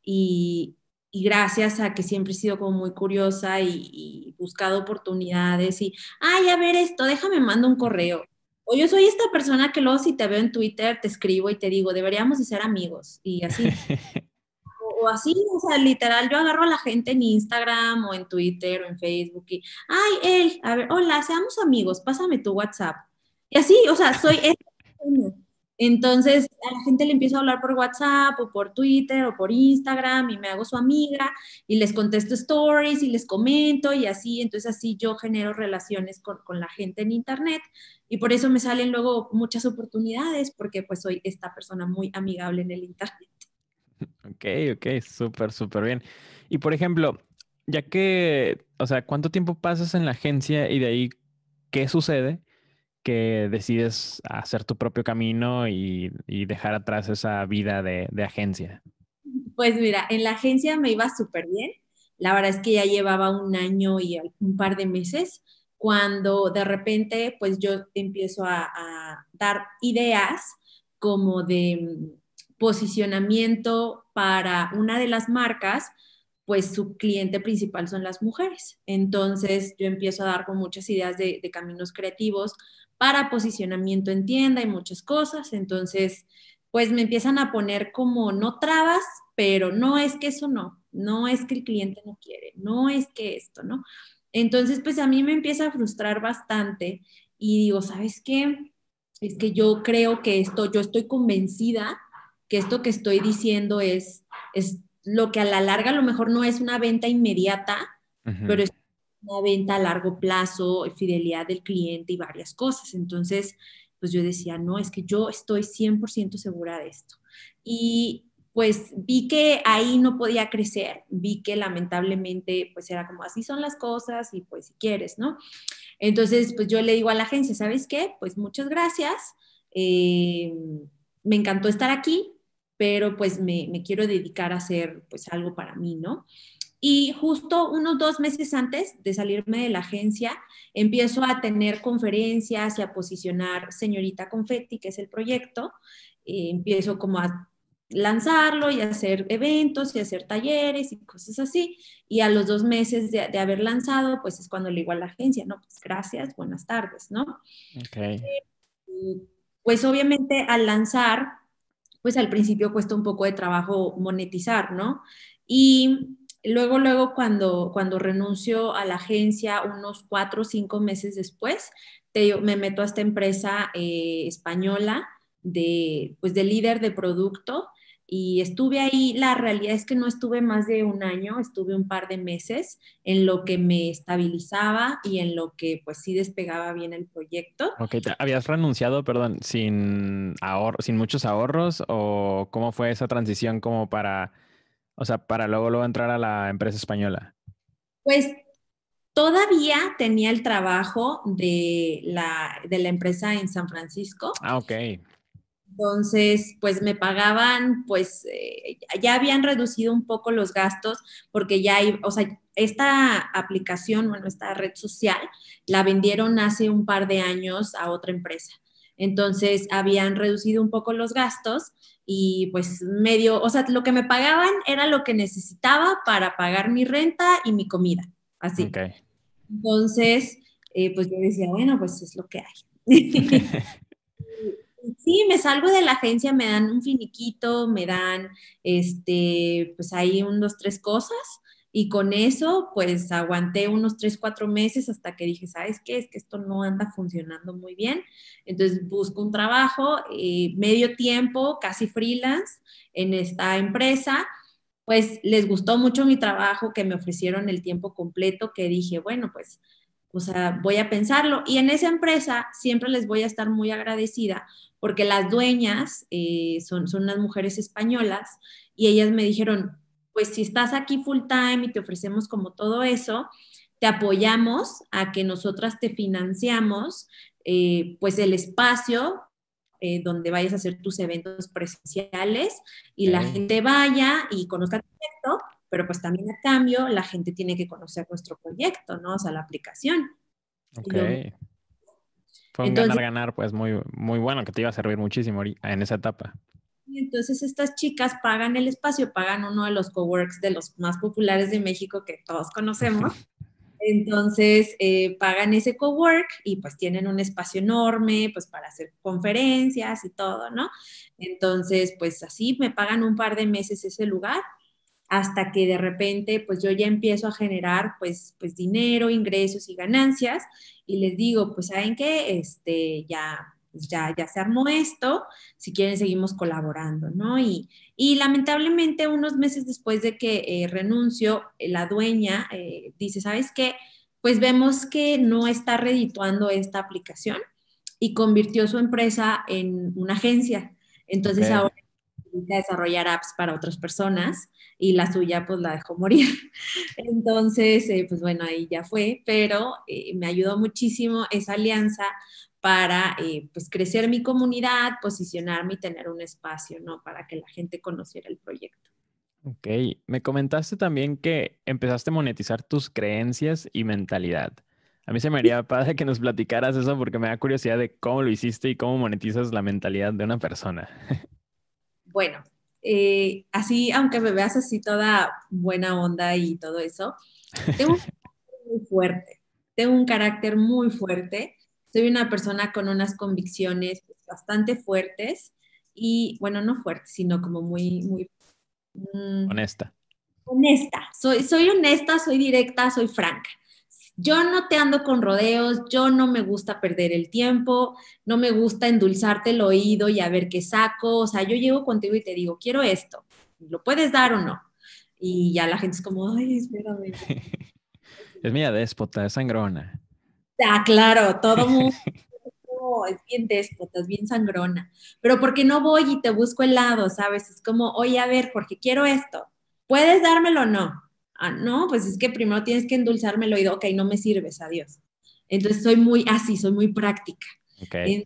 [SPEAKER 1] y, y gracias a que siempre he sido como muy curiosa y, y buscado oportunidades y, ay, a ver esto, déjame mando un correo. O yo soy esta persona que luego si te veo en Twitter te escribo y te digo, deberíamos de ser amigos y así. O, o así, o sea, literal, yo agarro a la gente en Instagram o en Twitter o en Facebook y, ay, él, a ver, hola, seamos amigos, pásame tu WhatsApp. Y así, o sea, soy esta persona. Entonces, a la gente le empiezo a hablar por WhatsApp o por Twitter o por Instagram y me hago su amiga y les contesto stories y les comento y así, entonces así yo genero relaciones con, con la gente en Internet y por eso me salen luego muchas oportunidades porque pues soy esta persona muy amigable en el Internet.
[SPEAKER 2] Ok, ok, súper, súper bien. Y por ejemplo, ya que, o sea, ¿cuánto tiempo pasas en la agencia y de ahí qué sucede que decides hacer tu propio camino y, y dejar atrás esa vida de, de agencia?
[SPEAKER 1] Pues mira, en la agencia me iba súper bien. La verdad es que ya llevaba un año y un par de meses cuando de repente pues yo empiezo a, a dar ideas como de mm, posicionamiento para una de las marcas, pues su cliente principal son las mujeres. Entonces yo empiezo a dar con muchas ideas de, de caminos creativos para posicionamiento en tienda y muchas cosas. Entonces pues me empiezan a poner como no trabas, pero no es que eso no, no es que el cliente no quiere, no es que esto, ¿no? Entonces, pues a mí me empieza a frustrar bastante y digo, ¿sabes qué? Es que yo creo que esto, yo estoy convencida que esto que estoy diciendo es, es lo que a la larga a lo mejor no es una venta inmediata,
[SPEAKER 2] Ujú.
[SPEAKER 1] pero es una venta a largo plazo, fidelidad del cliente y varias cosas. Entonces, pues yo decía, no, es que yo estoy cien por ciento segura de esto. Y pues vi que ahí no podía crecer, vi que lamentablemente pues era como así son las cosas y pues si quieres, ¿no? Entonces pues yo le digo a la agencia, ¿sabes qué? Pues muchas gracias, eh, me encantó estar aquí, pero pues me, me, quiero dedicar a hacer pues algo para mí, ¿no? Y justo unos dos meses antes de salirme de la agencia, empiezo a tener conferencias y a posicionar Señorita Confetti, que es el proyecto. Eh, empiezo como a lanzarlo y a hacer eventos y a hacer talleres y cosas así. Y a los dos meses de, de haber lanzado, pues es cuando le digo a la agencia, no, pues gracias, buenas tardes, ¿no?
[SPEAKER 2] Ok.
[SPEAKER 1] Y, pues obviamente al lanzar, pues al principio cuesta un poco de trabajo monetizar, ¿no? Y luego, luego cuando, cuando renuncio a la agencia, unos cuatro o cinco meses después, te, me meto a esta empresa eh, española de, pues de líder de producto y estuve ahí, la realidad es que no estuve más de un año, estuve un par de meses en lo que me estabilizaba y en lo que pues sí despegaba bien el proyecto.
[SPEAKER 2] Ok, ¿te- ¿habías renunciado, perdón, sin ahor- sin muchos ahorros o cómo fue esa transición como para, o sea, para luego, luego entrar a la empresa española?
[SPEAKER 1] Pues todavía tenía el trabajo de la, de la empresa en San Francisco,
[SPEAKER 2] Ah, ok.
[SPEAKER 1] entonces pues me pagaban, pues eh, ya habían reducido un poco los gastos porque ya hay, o sea, esta aplicación, bueno, esta red social, la vendieron hace un par de años a otra empresa. Entonces habían reducido un poco los gastos y pues medio, o sea, lo que me pagaban era lo que necesitaba para pagar mi renta y mi comida, así.
[SPEAKER 2] Ok.
[SPEAKER 1] Entonces, eh, pues yo decía, bueno, pues es lo que hay. Sí, me salgo de la agencia, me dan un finiquito, me dan, este, pues ahí unos tres cosas y con eso, pues aguanté unos tres, cuatro meses hasta que dije, ¿sabes qué? Es que esto no anda funcionando muy bien. Entonces busco un trabajo, eh, medio tiempo, casi freelance en esta empresa. Pues les gustó mucho mi trabajo, que me ofrecieron el tiempo completo, que dije, bueno, pues, o sea, voy a pensarlo. Y en esa empresa siempre les voy a estar muy agradecida porque las dueñas eh, son, son unas mujeres españolas y ellas me dijeron, pues si estás aquí full time y te ofrecemos como todo eso, te apoyamos a que nosotras te financiamos eh, pues el espacio eh, donde vayas a hacer tus eventos presenciales y la
[SPEAKER 2] Ok.
[SPEAKER 1] gente vaya y conozca el proyecto, pero pues también a cambio la gente tiene que conocer nuestro proyecto, ¿no? O sea, la aplicación.
[SPEAKER 2] Ok.
[SPEAKER 1] Y yo,
[SPEAKER 2] Fue un
[SPEAKER 1] entonces,
[SPEAKER 2] ganar-ganar, pues muy, muy bueno, que te iba a servir muchísimo ahori- en esa etapa.
[SPEAKER 1] entonces estas chicas pagan el espacio, pagan uno de los coworks de los más populares de México que todos conocemos. Entonces, eh, pagan ese cowork y pues tienen un espacio enorme, pues para hacer conferencias y todo, ¿no? Entonces, pues así me pagan un par de meses ese lugar hasta que de repente pues yo ya empiezo a generar pues, pues dinero, ingresos y ganancias y les digo, pues saben qué, este, ya, pues, ya, ya se armó esto, si quieren seguimos colaborando, ¿no? Y, y lamentablemente unos meses después de que eh, renuncio, eh, la dueña eh, dice, ¿sabes qué? Pues vemos que no está redituando esta aplicación y convirtió su empresa en una agencia.
[SPEAKER 2] Ok.
[SPEAKER 1] Entonces ahora necesita desarrollar apps para otras personas y la suya pues la dejó morir. Entonces, eh, pues bueno, ahí ya fue, pero eh, me ayudó muchísimo esa alianza para eh, pues crecer mi comunidad, posicionarme y tener un espacio, ¿no? Para que la gente conociera el proyecto.
[SPEAKER 2] Ok. Me comentaste también que empezaste a monetizar tus creencias y mentalidad. A mí se me haría padre que nos platicaras eso porque me da curiosidad de cómo lo hiciste y cómo monetizas la mentalidad de una persona.
[SPEAKER 1] Bueno, eh, así, aunque me veas así toda buena onda y todo eso, tengo un carácter muy fuerte, tengo un carácter muy fuerte, soy una persona con unas convicciones pues, bastante fuertes y, bueno, no fuertes, sino como muy, muy mm,
[SPEAKER 2] Honesta.
[SPEAKER 1] honesta. Soy, soy honesta, soy directa, soy franca. Yo no te ando con rodeos, yo no me gusta perder el tiempo, no me gusta endulzarte el oído y a ver qué saco. O sea, yo llego contigo y te digo, quiero esto, ¿lo puedes dar o no? Y ya la gente es como, ay, espérame.
[SPEAKER 2] Es mía déspota, es sangrona.
[SPEAKER 1] Ah, claro, todo mundo es bien déspota, es bien sangrona. Pero porque no voy y te busco el lado, ¿sabes? Es como, oye, a ver, porque quiero esto. ¿Puedes dármelo o no? Ah, no, pues es que primero tienes que endulzarme el oído. Ok, no me sirves, adiós. Entonces soy muy así, soy muy práctica.
[SPEAKER 2] Ok.
[SPEAKER 1] Entonces,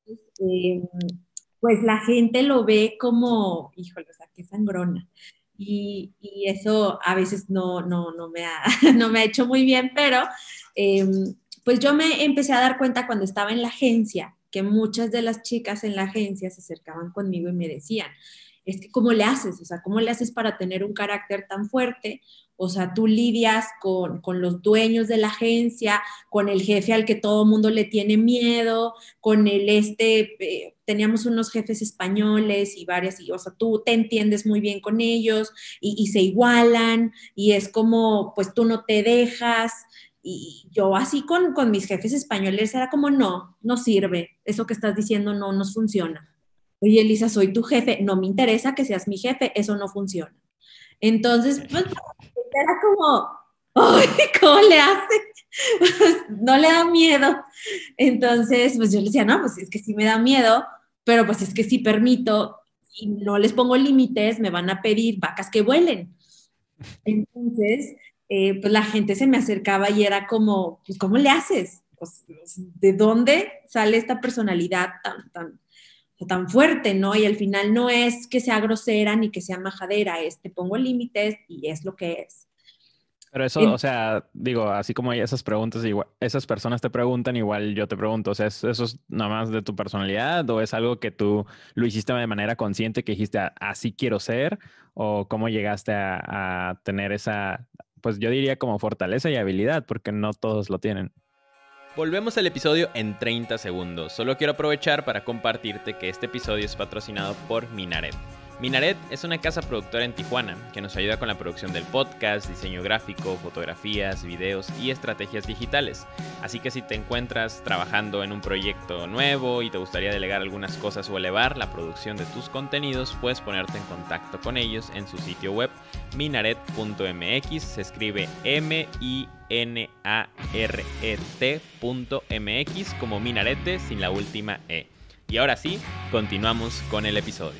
[SPEAKER 1] eh, pues la gente lo ve como, híjole, o sea, qué sangrona. Y, y eso a veces no, no, no, me ha, no me ha hecho muy bien, pero eh, pues yo me empecé a dar cuenta cuando estaba en la agencia que muchas de las chicas en la agencia se acercaban conmigo y me decían, es que ¿cómo le haces? O sea, ¿cómo le haces para tener un carácter tan fuerte? O sea, tú lidias con, con los dueños de la agencia, con el jefe al que todo mundo le tiene miedo, con el este, eh, teníamos unos jefes españoles y varias, y, o sea, tú te entiendes muy bien con ellos y, y se igualan y es como, pues tú no te dejas. Y yo así con, con mis jefes españoles era como, no, no sirve, eso que estás diciendo no nos funciona. Oye, Elisa, soy tu jefe, no me interesa que seas mi jefe, eso no funciona. Entonces, pues era como, ay, ¿cómo le hace? Pues, no le da miedo. Entonces, pues yo le decía, no, pues es que sí me da miedo, pero pues es que si permito y no les pongo límites, me van a pedir vacas que vuelen. Entonces, eh, pues la gente se me acercaba y era como, pues, ¿cómo le haces? Pues, ¿de dónde sale esta personalidad tan, tan, tan fuerte, ¿no? Y al final no es que sea grosera ni que sea majadera, es te pongo límites y es lo que es.
[SPEAKER 2] Pero eso, o sea, digo, así como hay esas preguntas, igual, esas personas te preguntan, igual yo te pregunto, o sea, ¿es- ¿eso es nada más de tu personalidad o es algo que tú lo hiciste de manera consciente, que dijiste, "Ah, así quiero ser"? ¿O cómo llegaste a, a tener esa, pues yo diría como fortaleza y habilidad, porque no todos lo tienen? Volvemos al episodio en treinta segundos. Solo quiero aprovechar para compartirte que este episodio es patrocinado por Minaret. Minaret es una casa productora en Tijuana que nos ayuda con la producción del podcast, diseño gráfico, fotografías, videos y estrategias digitales. Así que si te encuentras trabajando en un proyecto nuevo y te gustaría delegar algunas cosas o elevar la producción de tus contenidos, puedes ponerte en contacto con ellos en su sitio web minaret punto m x. Se escribe M I N A R E T punto M X como minarete sin la última E. Y ahora sí, continuamos con el episodio.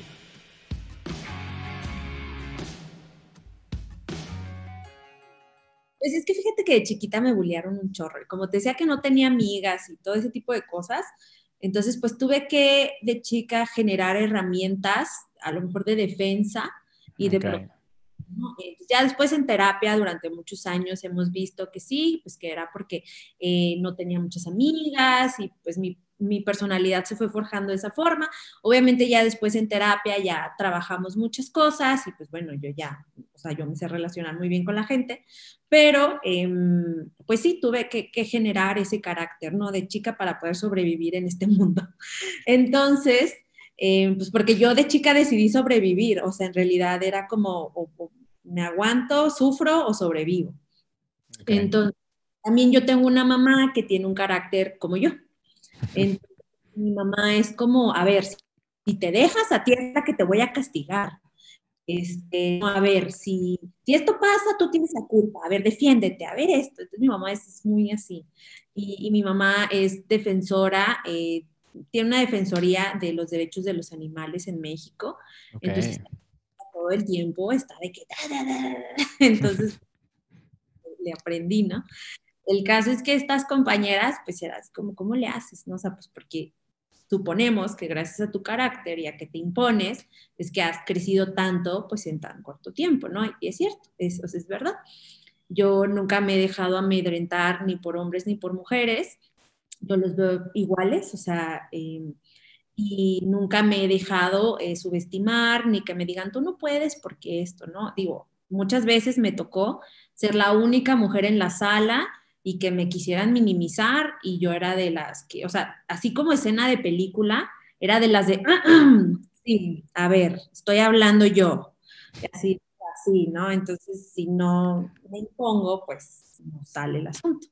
[SPEAKER 1] Pues es que fíjate que de chiquita me bullearon un chorro. Y como te decía que no tenía amigas y todo ese tipo de cosas, entonces pues tuve que de chica generar herramientas, a lo mejor de defensa y de
[SPEAKER 2] Okay.
[SPEAKER 1] protección, ¿no? Eh, ya después en terapia durante muchos años hemos visto que sí, pues que era porque eh, no tenía muchas amigas y pues mi, mi personalidad se fue forjando de esa forma. Obviamente ya después en terapia ya trabajamos muchas cosas y pues bueno, yo ya, o sea, yo me sé relacionar muy bien con la gente, pero eh, pues sí, tuve que, que generar ese carácter, ¿no? De chica para poder sobrevivir en este mundo. Entonces, eh, pues porque yo de chica decidí sobrevivir, o sea, en realidad era como, o, o me aguanto, sufro o sobrevivo.
[SPEAKER 2] Okay.
[SPEAKER 1] Entonces, también yo tengo una mamá que tiene un carácter como yo. Entonces, mi mamá es como, a ver, si, si te dejas, atienda que te voy a castigar. Este, no, a ver, si, si esto pasa, tú tienes la culpa, a ver, defiéndete, a ver esto. Entonces mi mamá es, es muy así. Y, y, mi mamá es defensora, eh, tiene una defensoría de los derechos de los animales en México. Entonces
[SPEAKER 2] Okay.
[SPEAKER 1] todo el tiempo está de que... Entonces le aprendí, ¿no? El caso es que estas compañeras, pues eras como, ¿cómo le haces? ¿No? O sea, pues porque suponemos que gracias a tu carácter y a que te impones, es que has crecido tanto, pues en tan corto tiempo, ¿no? Y es cierto, eso es verdad. Yo nunca me he dejado amedrentar ni por hombres ni por mujeres, yo los veo iguales, o sea, eh, y nunca me he dejado eh, subestimar, ni que me digan, tú no puedes porque esto, ¿no? Digo, muchas veces me tocó ser la única mujer en la sala y que me quisieran minimizar y yo era de las que, o sea, así como escena de película, era de las de, sí, a ver, estoy hablando yo, y así, así, ¿no? Entonces, si no me impongo, pues no sale el asunto.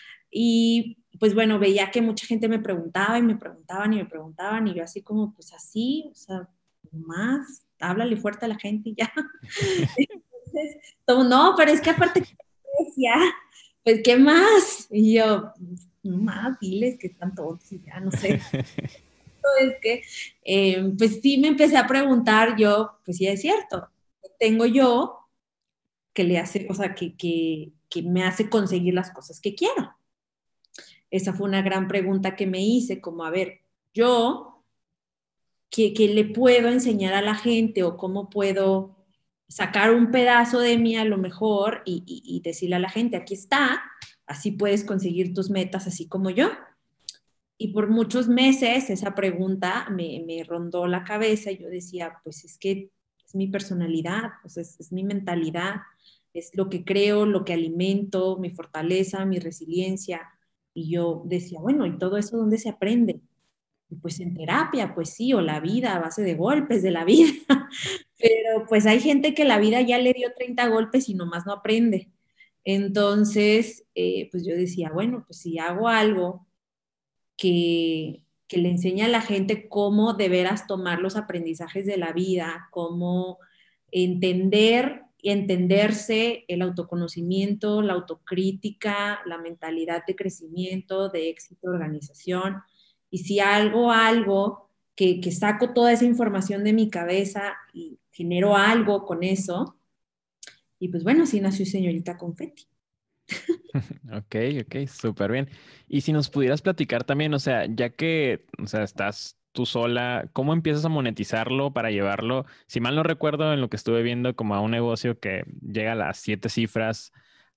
[SPEAKER 1] Y pues bueno, veía que mucha gente me preguntaba y me preguntaban y me preguntaban y yo así como, pues así, o sea, más, háblale fuerte a la gente y ya. Entonces, todo, no, pero es que aparte, decía, pues, ¿qué más? Y yo, no más, diles que están todos y ya, no sé. Es que, eh, pues sí me empecé a preguntar yo, pues sí es cierto, ¿qué tengo yo que le hace, o sea, que, que, que me hace conseguir las cosas que quiero? Esa fue una gran pregunta que me hice, como, a ver, yo, ¿qué, qué le puedo enseñar a la gente o cómo puedo sacar un pedazo de mí a lo mejor y, y, y decirle a la gente, aquí está, así puedes conseguir tus metas así como yo? Y por muchos meses esa pregunta me, me rondó la cabeza y yo decía, pues es que es mi personalidad, pues es, es mi mentalidad, es lo que creo, lo que alimento, mi fortaleza, mi resiliencia. Y yo decía, bueno, ¿y todo eso dónde se aprende? Y pues en terapia, pues sí, o la vida a base de golpes de la vida. Pero pues hay gente que la vida ya le dio treinta golpes y nomás no aprende. Entonces, eh, pues yo decía, bueno, pues si hago algo que, que le enseña a la gente cómo de veras tomar los aprendizajes de la vida, cómo entender y entenderse el autoconocimiento, la autocrítica, la mentalidad de crecimiento, de éxito, de organización. Y si algo, algo, que, que saco toda esa información de mi cabeza y genero algo con eso, y pues bueno, así nació Señorita Confetti.
[SPEAKER 2] Ok, ok, súper bien. Y si nos pudieras platicar también, o sea, ya que, o sea, estás tú sola, ¿cómo empiezas a monetizarlo para llevarlo? Si mal no recuerdo, en lo que estuve viendo, como a un negocio que llega a las siete cifras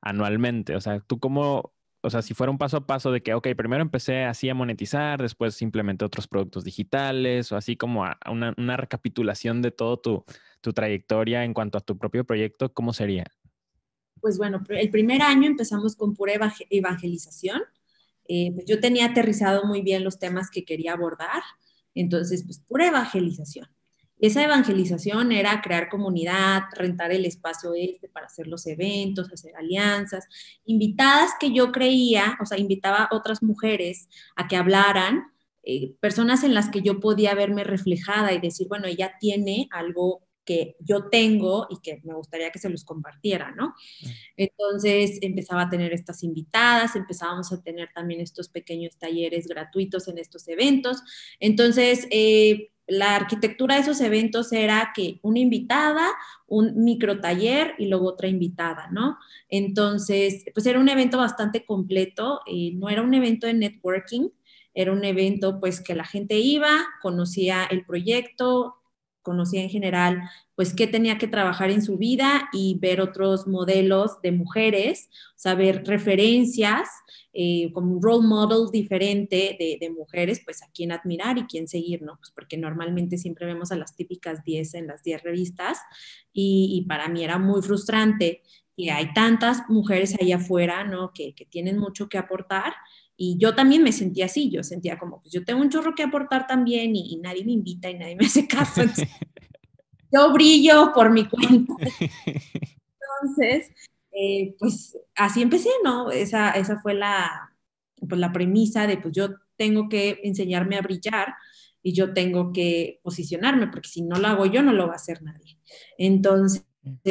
[SPEAKER 2] anualmente? O sea, ¿tú cómo, o sea, si fuera un paso a paso de que, ok, primero empecé así a monetizar, después implementé otros productos digitales o así como a, a una, una recapitulación de todo tu, tu trayectoria en cuanto a tu propio proyecto, ¿cómo sería?
[SPEAKER 1] Pues bueno, el primer año empezamos con pura evangelización. Eh, pues yo tenía aterrizado muy bien los temas que quería abordar, entonces pues pura evangelización. Esa evangelización era crear comunidad, rentar el espacio este para hacer los eventos, hacer alianzas, invitadas que yo creía, o sea, invitaba a otras mujeres a que hablaran, eh, personas en las que yo podía verme reflejada y decir, bueno, ella tiene algo que yo tengo y que me gustaría que se los compartiera, ¿no? Entonces empezaba a tener estas invitadas, empezábamos a tener también estos pequeños talleres gratuitos en estos eventos. Entonces, eh, la arquitectura de esos eventos era que una invitada, un micro taller y luego otra invitada, ¿no? Entonces, pues era un evento bastante completo, eh, no era un evento de networking, era un evento pues que la gente iba, conocía el proyecto, conocía en general pues qué tenía que trabajar en su vida y ver otros modelos de mujeres, saber referencias, eh, como un role model diferente de, de, mujeres, pues a quién admirar y quién seguir, ¿no? Pues porque normalmente siempre vemos a las típicas diez en las diez revistas y, y para mí era muy frustrante que hay tantas mujeres ahí afuera, ¿no? Que, que tienen mucho que aportar. Y yo también me sentía así, yo sentía como, pues yo tengo un chorro que aportar también y, y nadie me invita y nadie me hace caso. Entonces, yo brillo por mi cuenta. Entonces, eh, pues así empecé, ¿no? Esa, esa fue la, pues, la premisa de, pues yo tengo que enseñarme a brillar y yo tengo que posicionarme, porque si no lo hago yo, no lo va a hacer nadie. Entonces,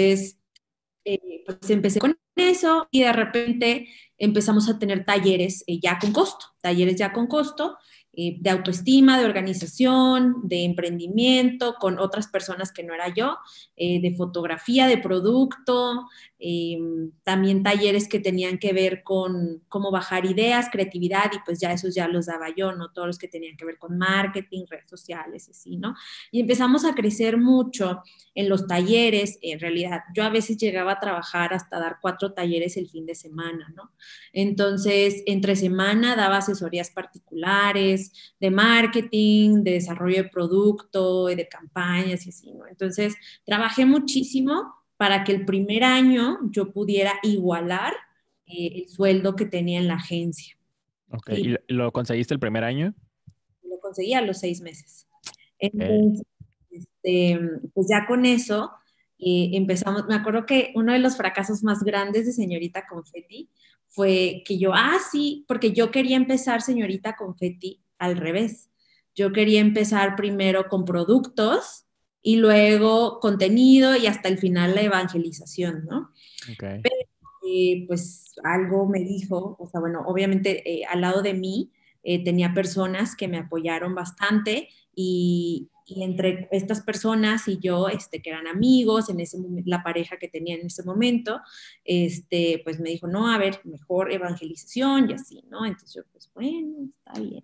[SPEAKER 1] eh, pues empecé con eso y de repente empezamos a tener talleres eh, ya con costo, talleres ya con costo, eh, de autoestima, de organización, de emprendimiento, con otras personas que no era yo, eh, de fotografía, de producto, eh, también talleres que tenían que ver con cómo bajar ideas, creatividad, y pues ya esos ya los daba yo, ¿no? Todos los que tenían que ver con marketing, redes sociales, así, ¿no? Y empezamos a crecer mucho en los talleres. En realidad, yo a veces llegaba a trabajar hasta dar cuatro talleres el fin de semana, ¿no? Entonces, entre semana daba asesorías particulares de marketing, de desarrollo de producto, de campañas y así, ¿no? Entonces, trabajé muchísimo para que el primer año yo pudiera igualar eh, el sueldo que tenía en la agencia.
[SPEAKER 2] Ok,
[SPEAKER 1] Y
[SPEAKER 2] ¿y lo conseguiste el primer año?
[SPEAKER 1] lo conseguí a los seis meses.
[SPEAKER 2] Okay.
[SPEAKER 1] Entonces, este, pues ya con eso eh, empezamos, me acuerdo que uno de los fracasos más grandes de Señorita Confetti fue que yo, ah, sí, porque yo quería empezar Señorita Confetti al revés. Yo quería empezar primero con productos y luego contenido y hasta el final la evangelización, ¿no?
[SPEAKER 2] Okay.
[SPEAKER 1] Pero eh, pues algo me dijo, o sea, bueno, obviamente eh, al lado de mí eh, tenía personas que me apoyaron bastante y, y, entre estas personas y yo, este, que eran amigos, en ese momento, la pareja que tenía en ese momento, este, pues me dijo, no, a ver, mejor evangelización y así, ¿no? Entonces yo, pues bueno, está bien.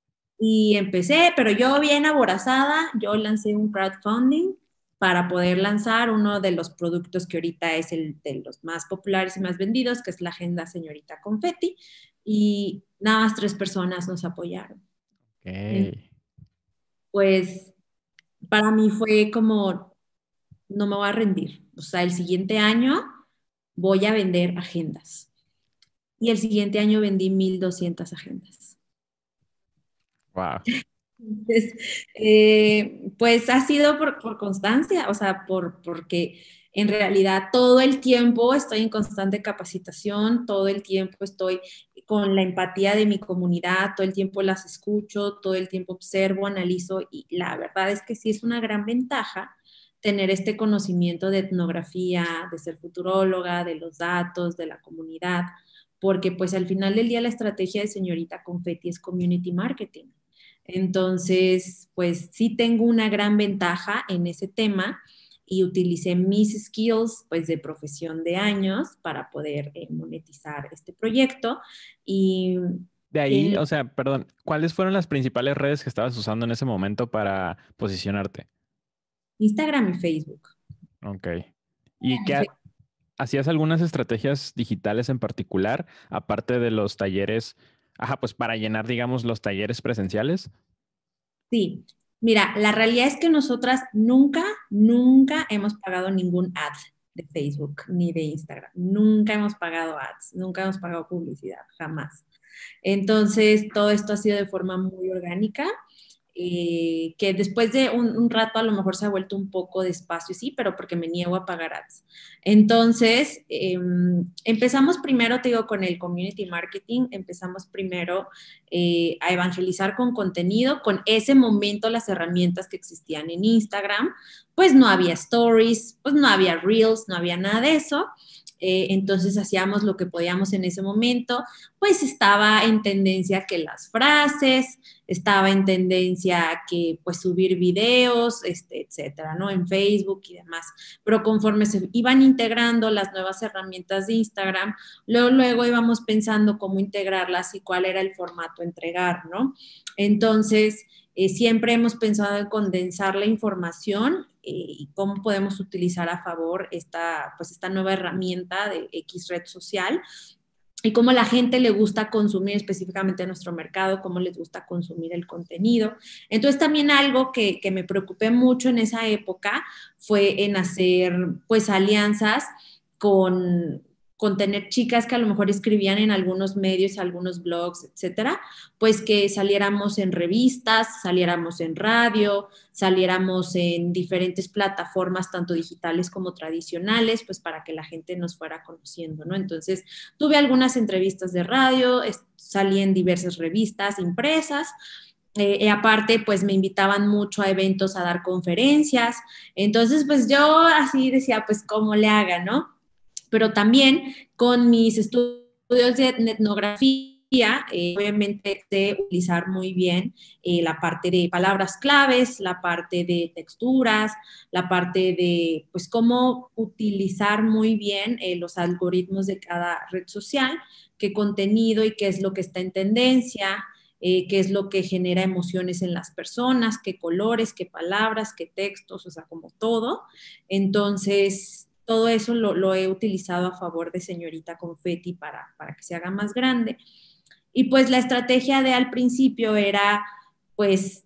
[SPEAKER 1] Y empecé, pero yo bien aborazada, yo lancé un crowdfunding para poder lanzar uno de los productos que ahorita es el de los más populares y más vendidos, que es la agenda Señorita Confetti, y nada más tres personas nos apoyaron. Entonces,
[SPEAKER 2] Okay.
[SPEAKER 1] pues para mí fue como, no me voy a rendir. O sea, el siguiente año voy a vender agendas. Y el siguiente año vendí mil doscientas agendas.
[SPEAKER 2] Wow.
[SPEAKER 1] Entonces, eh, pues ha sido por, por constancia, o sea, por, porque en realidad todo el tiempo estoy en constante capacitación, todo el tiempo estoy con la empatía de mi comunidad, todo el tiempo las escucho, todo el tiempo observo, analizo y la verdad es que sí es una gran ventaja tener este conocimiento de etnografía, de ser futuróloga, de los datos, de la comunidad, porque pues al final del día la estrategia de Señorita Confetti es community marketing. Entonces, pues sí tengo una gran ventaja en ese tema y utilicé mis skills pues de profesión de años para poder eh, monetizar este proyecto y
[SPEAKER 2] De ahí,
[SPEAKER 1] en
[SPEAKER 2] o sea, perdón, ¿cuáles fueron las principales redes que estabas usando en ese momento para posicionarte?
[SPEAKER 1] Instagram y Facebook.
[SPEAKER 2] Ok. ¿Y qué,
[SPEAKER 1] En
[SPEAKER 2] ha-
[SPEAKER 3] ¿hacías algunas estrategias digitales en particular, aparte de los talleres, ajá, pues para llenar, digamos, los talleres presenciales?
[SPEAKER 1] Sí, mira, la realidad es que nosotras nunca, nunca hemos pagado ningún ad de Facebook ni de Instagram. Nunca hemos pagado ads, nunca hemos pagado publicidad, jamás. Entonces, todo esto ha sido de forma muy orgánica, eh, que después de un, un, rato a lo mejor se ha vuelto un poco despacio, sí, pero porque me niego a pagar ads. Entonces, eh, empezamos primero, te digo, con el community marketing, empezamos primero eh, a evangelizar con contenido, con ese momento las herramientas que existían en Instagram, pues no había stories, pues no había reels, no había nada de eso. Eh, entonces hacíamos lo que podíamos en ese momento, pues estaba en tendencia que las frases, estaba en tendencia que pues subir videos, este, etcétera, ¿no? En Facebook y demás. Pero conforme se iban integrando las nuevas herramientas de Instagram, luego, luego íbamos pensando cómo integrarlas y cuál era el formato a entregar, ¿no? Entonces, eh, siempre hemos pensado en condensar la información eh, y cómo podemos utilizar a favor esta, pues, esta nueva herramienta de X red social y cómo la gente le gusta consumir específicamente en nuestro mercado, cómo les gusta consumir el contenido. Entonces también algo que, que me preocupé mucho en esa época fue en hacer pues alianzas con, con tener chicas que a lo mejor escribían en algunos medios, algunos blogs, etcétera, pues que saliéramos en revistas, saliéramos en radio, saliéramos en diferentes plataformas, tanto digitales como tradicionales, pues para que la gente nos fuera conociendo, ¿no? Entonces, tuve algunas entrevistas de radio, salí en diversas revistas impresas, eh, aparte, pues me invitaban mucho a eventos a dar conferencias, entonces, pues yo así decía, pues, ¿cómo le haga, no? Pero también con mis estudios de etnografía, eh, obviamente sé utilizar muy bien eh, la parte de palabras claves, la parte de texturas, la parte de, pues, cómo utilizar muy bien eh, los algoritmos de cada red social, qué contenido y qué es lo que está en tendencia, eh, qué es lo que genera emociones en las personas, qué colores, qué palabras, qué textos, o sea, como todo. Entonces, todo eso lo, lo he utilizado a favor de Señorita Confetti para, para que se haga más grande. Y pues la estrategia de al principio era, pues,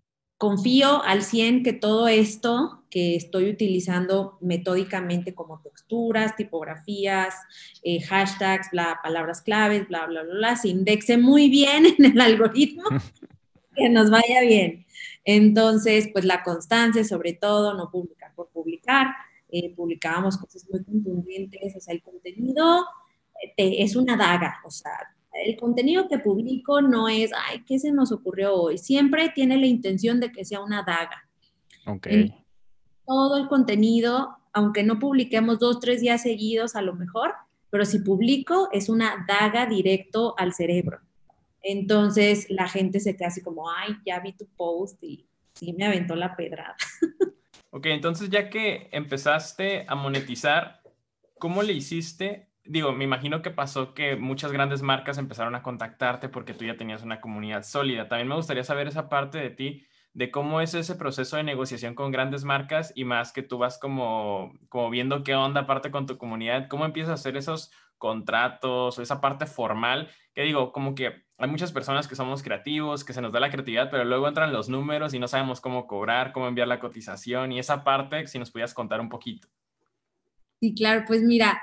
[SPEAKER 1] confío al cien que todo esto que estoy utilizando metódicamente como texturas, tipografías, eh, hashtags, bla, palabras claves, bla, bla, bla, bla, se indexe muy bien en el algoritmo, que nos vaya bien. Entonces, pues la constancia, sobre todo, no publicar por publicar, eh, publicábamos cosas muy contundentes, o sea, el contenido eh, te, es una daga, o sea, el contenido que publico no es, ay, ¿qué se nos ocurrió hoy? Siempre tiene la intención de que sea una daga.
[SPEAKER 3] Ok.
[SPEAKER 1] En todo el contenido, aunque no publiquemos dos, tres días seguidos a lo mejor, pero si publico es una daga directo al cerebro. Entonces la gente se queda así como, ay, ya vi tu post y sí me aventó la pedrada.
[SPEAKER 2] Ok, entonces ya que empezaste a monetizar, ¿cómo le hiciste? Digo, me imagino que pasó que muchas grandes marcas empezaron a contactarte porque tú ya tenías una comunidad sólida. También me gustaría saber esa parte de ti, de cómo es ese proceso de negociación con grandes marcas y más que tú vas como, como viendo qué onda aparte con tu comunidad, cómo empiezas a hacer esos contratos o esa parte formal, que digo, como que hay muchas personas que somos creativos, que se nos da la creatividad, pero luego entran los números y no sabemos cómo cobrar, cómo enviar la cotización y esa parte, si nos pudieras contar un poquito.
[SPEAKER 1] Sí, claro, pues mira,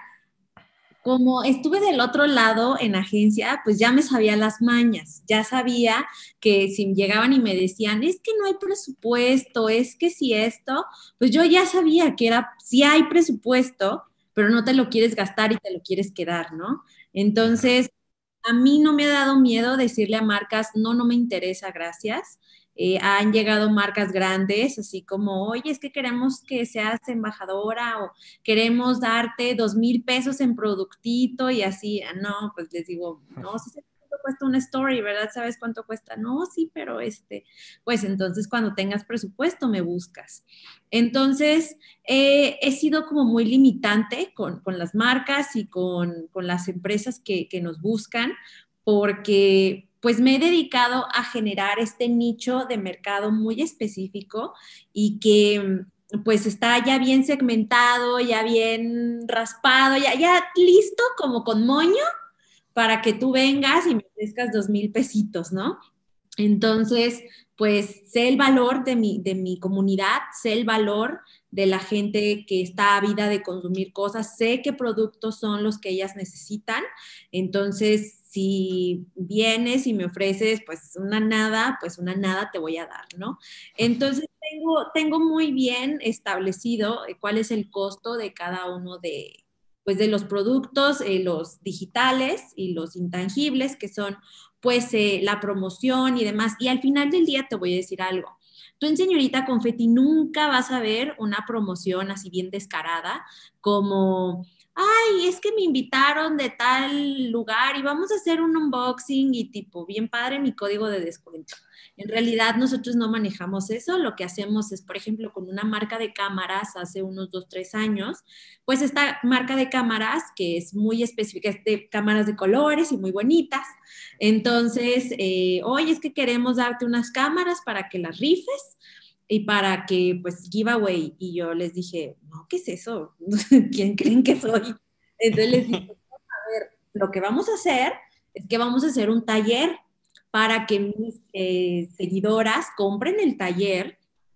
[SPEAKER 1] como estuve del otro lado en agencia, pues ya me sabía las mañas, ya sabía que si llegaban y me decían, es que no hay presupuesto, es que si esto, pues yo ya sabía que era, si hay presupuesto, pero no te lo quieres gastar y te lo quieres quedar, ¿no? Entonces, a mí no me ha dado miedo decirle a marcas, no, no me interesa, gracias. Eh, han llegado marcas grandes, así como, oye, es que queremos que seas embajadora o queremos darte dos mil pesos en productito y así. No, pues les digo, no, sí sé cuánto cuesta una story, ¿verdad? ¿Sabes cuánto cuesta? No, sí, pero este, pues entonces cuando tengas presupuesto me buscas. Entonces, eh, he sido como muy limitante con, con las marcas y con, con las empresas que, que nos buscan porque pues me he dedicado a generar este nicho de mercado muy específico y que pues está ya bien segmentado, ya bien raspado, ya, ya listo como con moño para que tú vengas y me ofrezcas dos mil pesitos, ¿no? Entonces, pues sé el valor de mi, de mi comunidad, sé el valor de la gente que está ávida de consumir cosas, sé qué productos son los que ellas necesitan. Entonces, si vienes y me ofreces pues una nada, pues una nada te voy a dar, ¿no? Entonces, tengo, tengo muy bien establecido eh, cuál es el costo de cada uno de, pues, de los productos, eh, los digitales y los intangibles, que son pues eh, la promoción y demás. Y al final del día te voy a decir algo. Tú en Señorita Confetti nunca vas a ver una promoción así bien descarada como, ay, es que me invitaron de tal lugar y vamos a hacer un unboxing y tipo, bien padre mi código de descuento. En realidad nosotros no manejamos eso, lo que hacemos es, por ejemplo, con una marca de cámaras hace unos dos, tres años, pues esta marca de cámaras que es muy específica, es de cámaras de colores y muy bonitas, entonces, eh, oye, es que queremos darte unas cámaras para que las rifes y para que, pues, giveaway. Y yo les dije, no, ¿qué es eso? ¿Quién creen que soy? Entonces les dije, a ver, lo que vamos a hacer es que vamos a hacer un taller para que mis eh, seguidoras compren el taller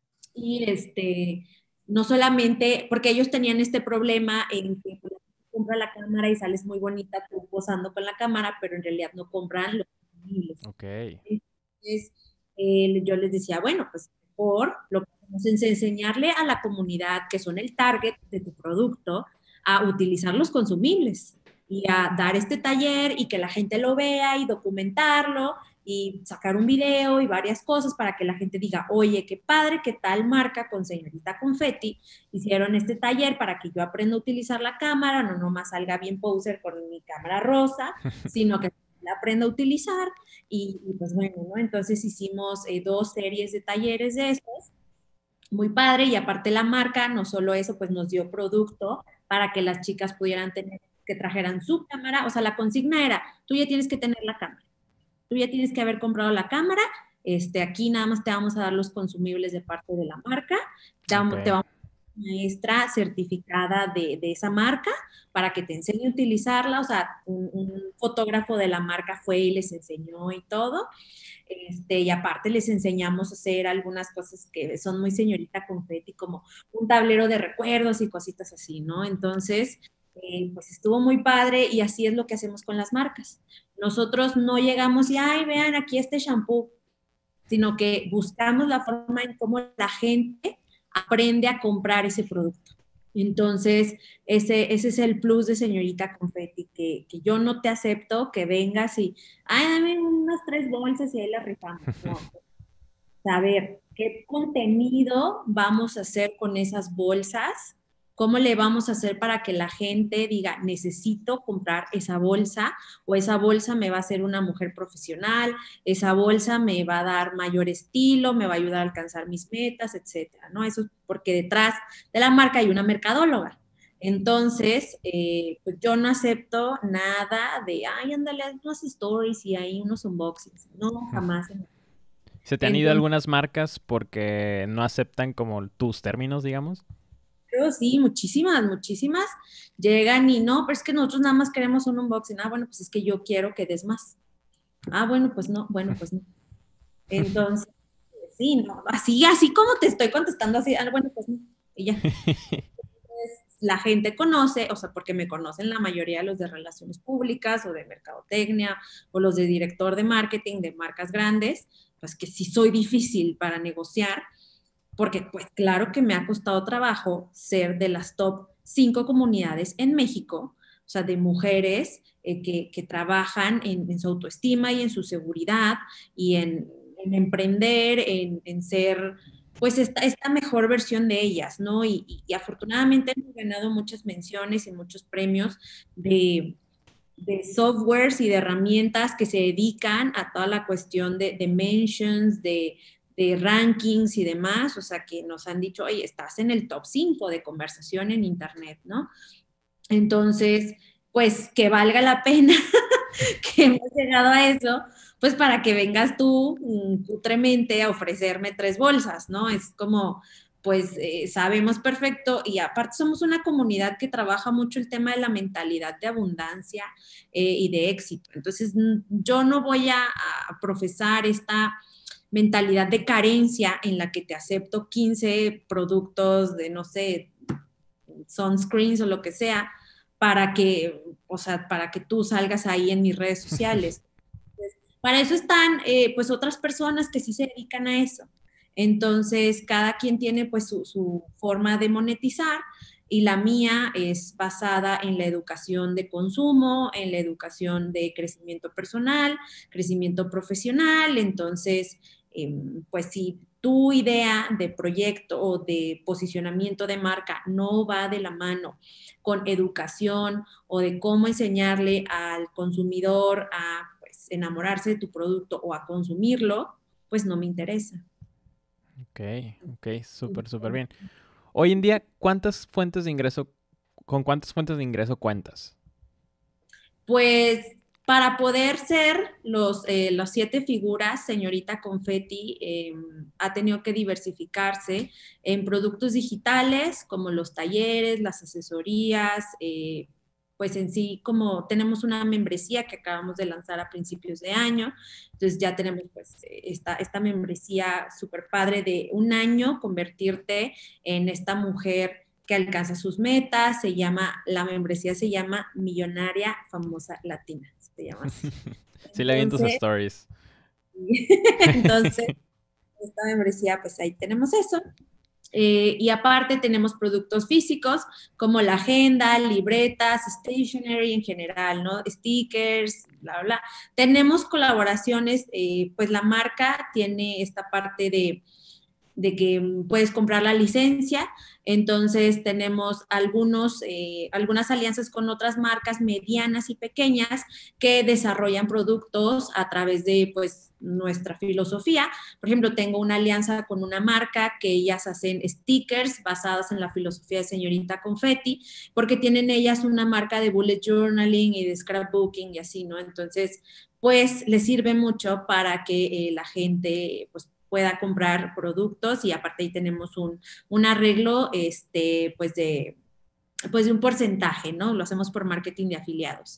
[SPEAKER 1] y este, no solamente, porque ellos tenían este problema en que pues, compra la cámara y sales muy bonita tú posando con la cámara, pero en realidad no compran los consumibles.
[SPEAKER 2] Ok.
[SPEAKER 1] Entonces, eh, yo les decía, bueno, pues mejor lo que hacemos es enseñarle a la comunidad que son el target de tu producto a utilizar los consumibles y a dar este taller y que la gente lo vea y documentarlo y sacar un video y varias cosas para que la gente diga, oye, qué padre que tal marca con Señorita Confetti hicieron este taller para que yo aprenda a utilizar la cámara, no nomás salga bien poser con mi cámara rosa, sino que la aprenda a utilizar y, y pues bueno, ¿no? Entonces hicimos eh, dos series de talleres de estos, muy padre, y aparte la marca, no solo eso, pues nos dio producto para que las chicas pudieran tener, que trajeran su cámara, o sea, la consigna era, tú ya tienes que tener la cámara, tú ya tienes que haber comprado la cámara, este, aquí nada más te vamos a dar los consumibles de parte de la marca, te vamos,
[SPEAKER 2] Ok.
[SPEAKER 1] te vamos a dar una maestra certificada de, de, esa marca para que te enseñe a utilizarla, o sea, un, un fotógrafo de la marca fue y les enseñó y todo, este, y aparte les enseñamos a hacer algunas cosas que son muy Señorita Confetti, como un tablero de recuerdos y cositas así, ¿no? Entonces, eh, pues estuvo muy padre y así es lo que hacemos con las marcas. Nosotros no llegamos y, ay, vean aquí este shampoo, sino que buscamos la forma en cómo la gente aprende a comprar ese producto. Entonces, ese, ese es el plus de Señorita Confetti, que, que yo no te acepto que vengas y, ay, dame unas tres bolsas y ahí las rifamos. No, saber qué contenido vamos a hacer con esas bolsas, cómo le vamos a hacer para que la gente diga, necesito comprar esa bolsa o esa bolsa me va a hacer una mujer profesional, esa bolsa me va a dar mayor estilo, me va a ayudar a alcanzar mis metas, etcétera, ¿no? Eso es porque detrás de la marca hay una mercadóloga. Entonces, eh, pues yo no acepto nada de, ay, ándale, haz unas stories y hay unos unboxings. No, jamás.
[SPEAKER 2] ¿Se te han ido
[SPEAKER 1] Entonces,
[SPEAKER 2] algunas marcas porque no aceptan como tus términos, digamos?
[SPEAKER 1] pero sí, muchísimas, muchísimas llegan y no, pero es que nosotros nada más queremos un unboxing. Ah, bueno, pues es que yo quiero que des más. Ah, bueno, pues no, bueno, pues no. Entonces, sí, no, así, así como te estoy contestando así, ah, bueno, pues no, y ya. La gente conoce, o sea, porque me conocen la mayoría de los de relaciones públicas o de mercadotecnia o los de director de marketing de marcas grandes, pues que sí soy difícil para negociar, porque pues claro que me ha costado trabajo ser de las top cinco comunidades en México, o sea, de mujeres eh, que, que, trabajan en, en, su autoestima y en su seguridad y en, en emprender, en, en ser pues esta, esta, mejor versión de ellas, ¿no? Y, y, y afortunadamente hemos ganado muchas menciones y muchos premios de, de softwares y de herramientas que se dedican a toda la cuestión de, de mentions, de, de rankings y demás, o sea, que nos han dicho, oye, estás en el top cinco de conversación en Internet, ¿no? Entonces, pues que valga la pena que hemos llegado a eso, pues para que vengas tú putremente a ofrecerme tres bolsas, ¿no? Es como, pues eh, sabemos perfecto y aparte somos una comunidad que trabaja mucho el tema de la mentalidad de abundancia eh, y de éxito. Entonces, yo no voy a, a profesar esta mentalidad de carencia en la que te acepto quince productos de, no sé, sunscreens o lo que sea, para que, o sea, para que tú salgas ahí en mis redes sociales. Entonces, para eso están, eh, pues, otras personas que sí se dedican a eso. Entonces, cada quien tiene, pues, su, su forma de monetizar y la mía es basada en la educación de consumo, en la educación de crecimiento personal, crecimiento profesional. Entonces, eh, pues, si tu idea de proyecto o de posicionamiento de marca no va de la mano con educación o de cómo enseñarle al consumidor a, pues, enamorarse de tu producto o a consumirlo, pues no me interesa.
[SPEAKER 2] Ok, ok, súper, súper bien. Hoy en día, ¿cuántas fuentes de ingreso, con cuántas fuentes de ingreso cuentas?
[SPEAKER 1] Pues para poder ser los, eh, los siete figuras, señorita Confetti eh, ha tenido que diversificarse en productos digitales como los talleres, las asesorías, eh, pues en sí como tenemos una membresía que acabamos de lanzar a principios de año, entonces ya tenemos pues esta, esta membresía súper padre de un año, convertirte en esta mujer que alcanza sus metas, se llama, la membresía se llama Millonaria Famosa Latina, se llama así.
[SPEAKER 2] Sí, le vi en tus
[SPEAKER 1] Entonces,
[SPEAKER 2] stories.
[SPEAKER 1] entonces, esta membresía, pues ahí tenemos eso. Eh, y aparte tenemos productos físicos como la agenda, libretas, stationery en general, ¿no? Stickers, bla, bla. Tenemos colaboraciones, eh, pues la marca tiene esta parte de de que puedes comprar la licencia. Entonces tenemos algunos, eh, algunas alianzas con otras marcas medianas y pequeñas que desarrollan productos a través de pues nuestra filosofía. Por ejemplo, tengo una alianza con una marca que ellas hacen stickers basadas en la filosofía de señorita Confetti, porque tienen ellas una marca de bullet journaling y de scrapbooking y así, ¿no? Entonces, pues les sirve mucho para que eh, la gente pues pueda comprar productos y aparte ahí tenemos un, un arreglo este, pues de, pues de un porcentaje, ¿no? Lo hacemos por marketing de afiliados.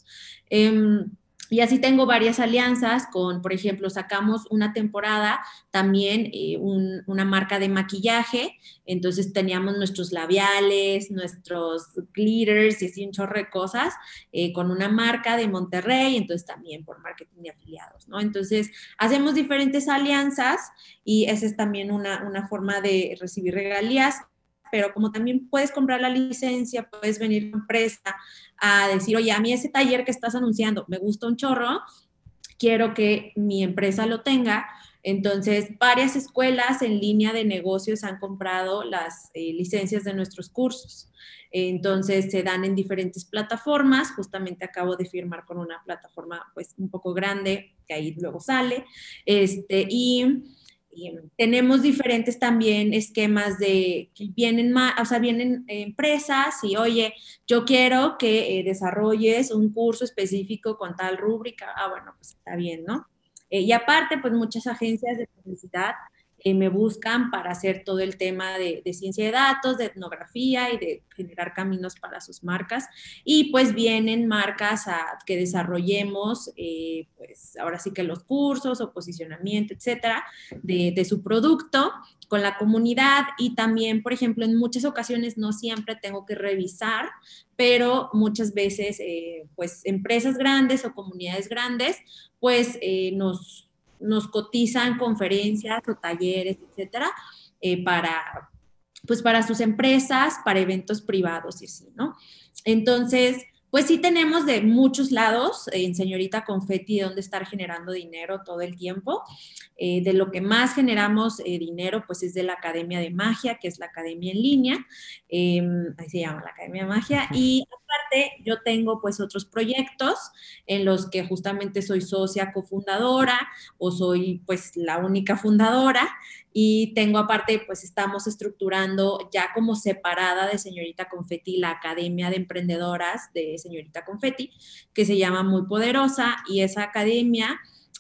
[SPEAKER 1] Eh, y así tengo varias alianzas con, por ejemplo, sacamos una temporada también eh, un, una marca de maquillaje, entonces teníamos nuestros labiales, nuestros glitters y así un chorro de cosas eh, con una marca de Monterrey, entonces también por marketing de afiliados, ¿no? Entonces hacemos diferentes alianzas y esa es también una, una forma de recibir regalías, pero como también puedes comprar la licencia, puedes venir a la empresa a decir, oye, a mí ese taller que estás anunciando me gusta un chorro, quiero que mi empresa lo tenga. Entonces, varias escuelas en línea de negocios han comprado las eh, licencias de nuestros cursos. Entonces, se dan en diferentes plataformas. Justamente acabo de firmar con una plataforma, pues, un poco grande, que ahí luego sale. Este, y y tenemos diferentes también esquemas de que vienen, o sea, vienen empresas y, oye, yo quiero que eh, desarrolles un curso específico con tal rúbrica. Ah, bueno, pues está bien, ¿no? Eh, y aparte, pues muchas agencias de publicidad eh, me buscan para hacer todo el tema de, de ciencia de datos, de etnografía y de generar caminos para sus marcas. Y pues vienen marcas a que desarrollemos, eh, pues ahora sí que los cursos o posicionamiento, etcétera, de, de su producto con la comunidad. Y también, por ejemplo, en muchas ocasiones no siempre tengo que revisar, pero muchas veces, eh, pues empresas grandes o comunidades grandes, pues eh, nos nos cotizan conferencias o talleres, etcétera, eh, para, pues para sus empresas, para eventos privados y así, ¿no? Entonces, pues sí tenemos de muchos lados en Señorita Confetti donde estar generando dinero todo el tiempo. Eh, de lo que más generamos eh, dinero, pues es de la Academia de Magia, que es la academia en línea, eh, ahí se llama la Academia de Magia, y aparte yo tengo pues otros proyectos en los que justamente soy socia cofundadora o soy pues la única fundadora, y tengo aparte, pues estamos estructurando ya como separada de Señorita Confetti la Academia de Emprendedoras de Señorita Confetti, que se llama Muy Poderosa, y esa academia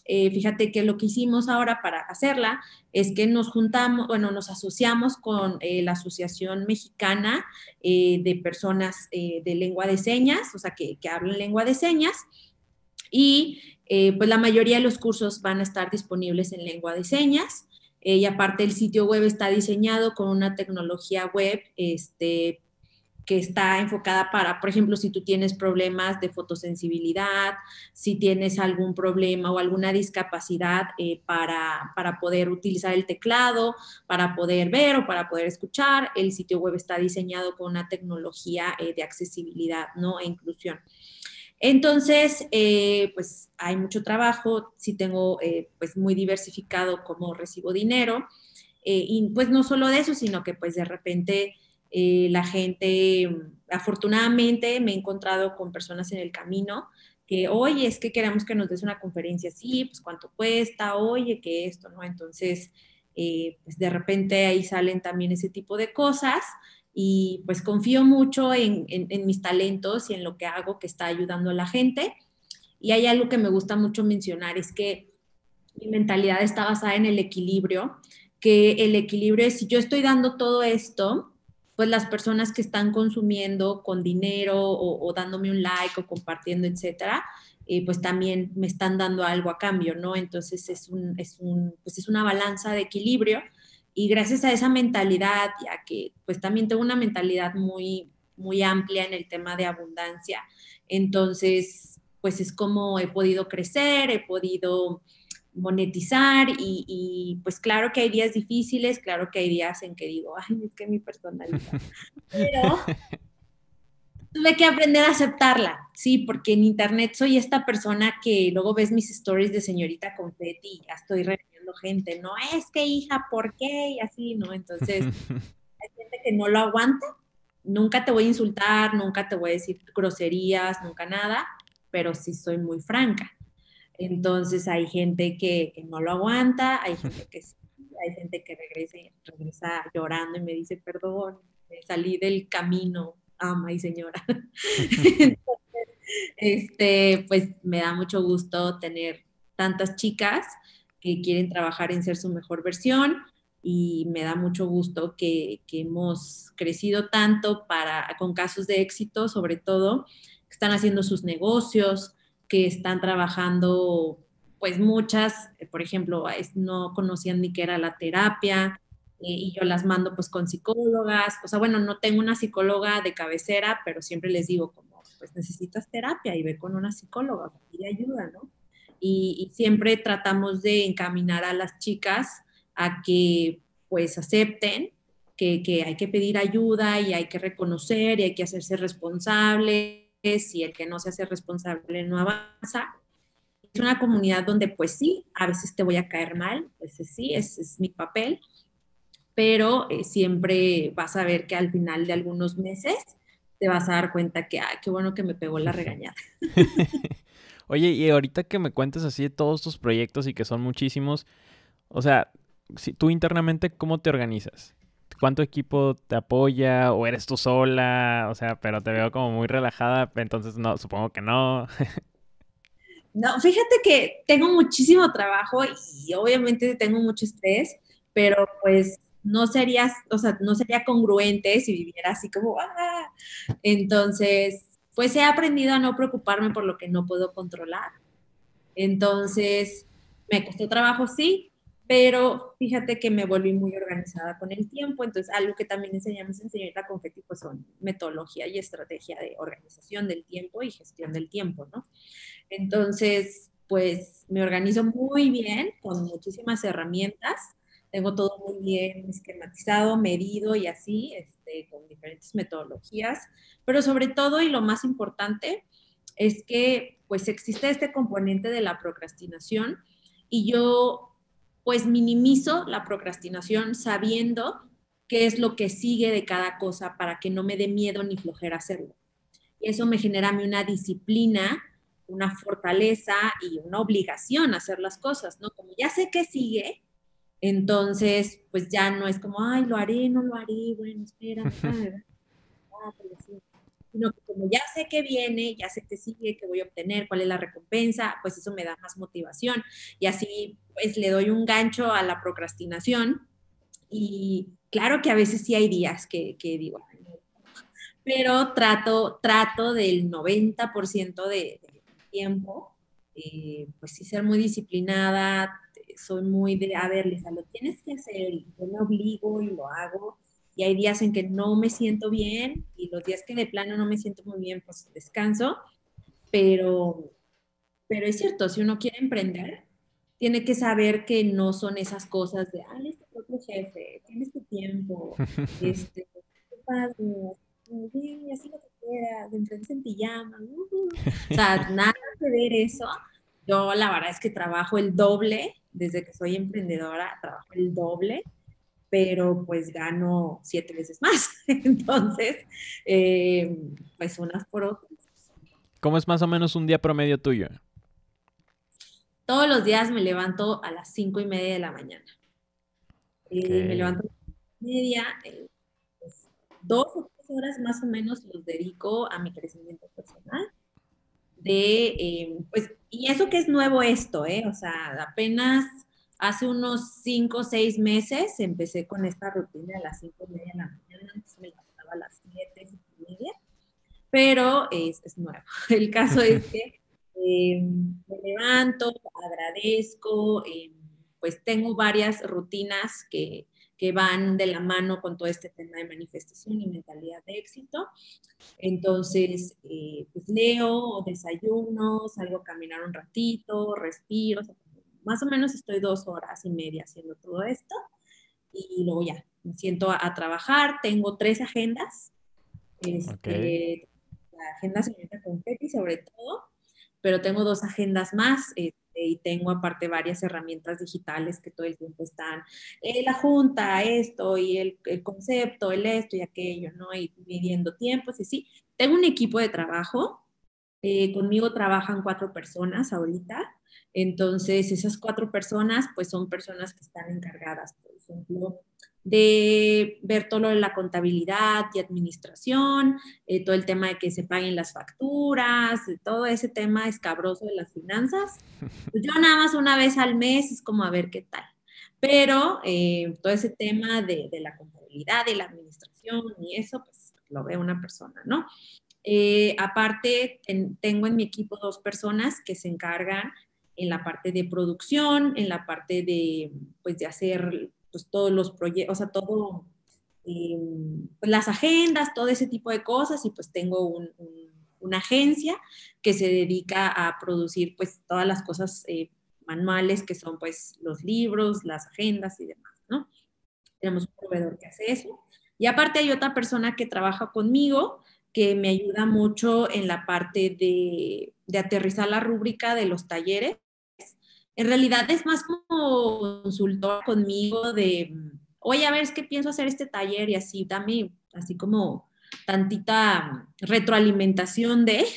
[SPEAKER 1] Eh, fíjate que lo que hicimos ahora para hacerla es que nos juntamos, bueno, nos asociamos con eh, la Asociación Mexicana eh, de Personas eh, de Lengua de Señas, o sea, que, que hablan lengua de señas, y eh, pues la mayoría de los cursos van a estar disponibles en lengua de señas. Eh, y aparte el sitio web está diseñado con una tecnología web este, que está enfocada para, por ejemplo, si tú tienes problemas de fotosensibilidad, si tienes algún problema o alguna discapacidad eh, para, para poder utilizar el teclado, para poder ver o para poder escuchar, el sitio web está diseñado con una tecnología eh, de accesibilidad, ¿no? E inclusión. Entonces, eh, pues hay mucho trabajo, sí tengo eh, pues muy diversificado cómo recibo dinero, eh, y pues no solo de eso, sino que pues de repente eh, la gente, afortunadamente me he encontrado con personas en el camino que, oye, es que queremos que nos des una conferencia así, pues cuánto cuesta, oye, que esto, ¿no? Entonces, eh, pues de repente ahí salen también ese tipo de cosas y pues confío mucho en, en, en mis talentos y en lo que hago que está ayudando a la gente. Y hay algo que me gusta mucho mencionar, es que mi mentalidad está basada en el equilibrio, que el equilibrio es si yo estoy dando todo esto, pues las personas que están consumiendo con dinero o, o dándome un like o compartiendo, etcétera, eh, pues también me están dando algo a cambio, ¿no? Entonces es, un, es, un, pues es una balanza de equilibrio y gracias a esa mentalidad, ya que pues también tengo una mentalidad muy, muy amplia en el tema de abundancia, entonces pues es como he podido crecer, he podido monetizar y, y, pues claro que hay días difíciles, claro que hay días en que digo, ay, es que mi personalidad, pero tuve que aprender a aceptarla, sí, porque en internet soy esta persona que luego ves mis stories de señorita confeti y ya estoy regañando gente, no, es que hija, ¿por qué? Y así, ¿no? Entonces, hay gente que no lo aguanta, nunca te voy a insultar, nunca te voy a decir groserías, nunca nada, pero sí soy muy franca. Entonces hay gente que, que no lo aguanta, hay gente que sí, hay gente que regresa, regresa llorando y me dice, perdón, me salí del camino, ama y señora. Entonces, este, pues me da mucho gusto tener tantas chicas que quieren trabajar en ser su mejor versión y me da mucho gusto que, que hemos crecido tanto para, con casos de éxito, sobre todo, que están haciendo sus negocios, que están trabajando, pues muchas, eh, por ejemplo, es, no conocían ni qué era la terapia, eh, y yo las mando pues con psicólogas, o sea, bueno, no tengo una psicóloga de cabecera, pero siempre les digo como, pues necesitas terapia y ve con una psicóloga, pide ayuda, ¿no? Y, y siempre tratamos de encaminar a las chicas a que pues acepten que, que hay que pedir ayuda y hay que reconocer y hay que hacerse responsables y el que no se hace responsable no avanza. Es una comunidad donde pues sí, a veces te voy a caer mal, pues sí, es, es mi papel, pero eh, siempre vas a ver que al final de algunos meses te vas a dar cuenta que, ay, qué bueno que me pegó la regañada.
[SPEAKER 2] Oye, y ahorita que me cuentes así de todos tus proyectos y que son muchísimos, o sea, si tú internamente, ¿cómo te organizas? ¿Cuánto equipo te apoya o eres tú sola? O sea, pero te veo como muy relajada, entonces no, supongo que no.
[SPEAKER 1] No, fíjate que tengo muchísimo trabajo y obviamente tengo mucho estrés, pero pues no sería, o sea, no sería congruente si viviera así como, ¡ah! Entonces, pues he aprendido a no preocuparme por lo que no puedo controlar. Entonces, me costó trabajo, sí, pero fíjate que me volví muy organizada con el tiempo. Entonces, algo que también enseñamos en Señorita Confetti, pues son metodología y estrategia de organización del tiempo y gestión del tiempo, ¿no? Entonces, pues me organizo muy bien con muchísimas herramientas. Tengo todo muy bien esquematizado, medido y así, este, con diferentes metodologías. Pero sobre todo, y lo más importante, es que pues existe este componente de la procrastinación y yo pues minimizo la procrastinación sabiendo qué es lo que sigue de cada cosa para que no me dé miedo ni flojera hacerlo. Y eso me genera a mí una disciplina, una fortaleza y una obligación a hacer las cosas, ¿no? Como ya sé qué sigue, entonces pues ya no es como, ay, lo haré, no lo haré, bueno, espera, ah, pero sí. sino que como ya sé que viene, ya sé que sigue, que voy a obtener, cuál es la recompensa, pues eso me da más motivación y así pues le doy un gancho a la procrastinación y claro que a veces sí hay días que, que digo, pero trato, trato del noventa por ciento de, de tiempo, eh, pues sí ser muy disciplinada, soy muy de, a ver, Lisa, lo tienes que hacer y yo me obligo y lo hago. Y hay días en que no me siento bien y los días que de plano no me siento muy bien, pues descanso. Pero, pero es cierto, si uno quiere emprender, tiene que saber que no son esas cosas de, ah, es tu propio jefe, tienes tu tiempo, este, qué padre, sí, así lo que quieras, enfrentes en pijama, uh, o sea, nada que ver eso. Yo la verdad es que trabajo el doble, desde que soy emprendedora, trabajo el doble, pero pues gano siete veces más. Entonces, eh, pues unas por otras.
[SPEAKER 2] ¿Cómo es más o menos un día promedio tuyo?
[SPEAKER 1] Todos los días me levanto a las cinco y media de la mañana. Eh, me
[SPEAKER 2] Ok.
[SPEAKER 1] levanto a las cinco y media, eh, pues, dos o tres horas más o menos los dedico a mi crecimiento personal. De, eh, pues, y eso que es nuevo esto, ¿eh? O sea, apenas hace unos cinco o seis meses empecé con esta rutina a las cinco y media de la mañana, antes me levantaba a las siete, cinco y media, pero es, es nuevo. El caso es que eh, me levanto, agradezco, eh, pues tengo varias rutinas que, que van de la mano con todo este tema de manifestación y mentalidad de éxito. Entonces, eh, pues leo, desayuno, salgo a caminar un ratito, respiro, o sea, más o menos estoy dos horas y media haciendo todo esto y luego ya me siento a, a trabajar. Tengo tres agendas,
[SPEAKER 2] Ok.
[SPEAKER 1] este, la agenda señorita Confetti sobre todo, pero tengo dos agendas más este, y tengo aparte varias herramientas digitales que todo el tiempo están, eh, la junta, esto y el, el, concepto, el esto y aquello, ¿no? Y midiendo tiempos y sí. Tengo un equipo de trabajo, eh, conmigo trabajan cuatro personas ahorita, entonces esas cuatro personas pues son personas que están encargadas, por ejemplo, de ver todo lo de la contabilidad y administración, eh, todo el tema de que se paguen las facturas, todo ese tema escabroso de las finanzas. Pues yo nada más una vez al mes es como a ver qué tal. Pero eh, todo ese tema de, de, la contabilidad, de la administración y eso, pues lo ve una persona, ¿no? Eh, aparte, ten, tengo en mi equipo dos personas que se encargan en la parte de producción, en la parte de, pues, de hacer pues, todos los proyectos, o sea, todo, eh, pues, las agendas, todo ese tipo de cosas, y pues tengo un, un, una agencia que se dedica a producir pues todas las cosas eh, manuales que son pues los libros, las agendas y demás, ¿no? Tenemos un proveedor que hace eso. Y aparte hay otra persona que trabaja conmigo que me ayuda mucho en la parte de, de aterrizar la rúbrica de los talleres. En realidad es más como consultor conmigo de, oye, a ver, es que pienso hacer este taller y así, dame así como tantita retroalimentación de,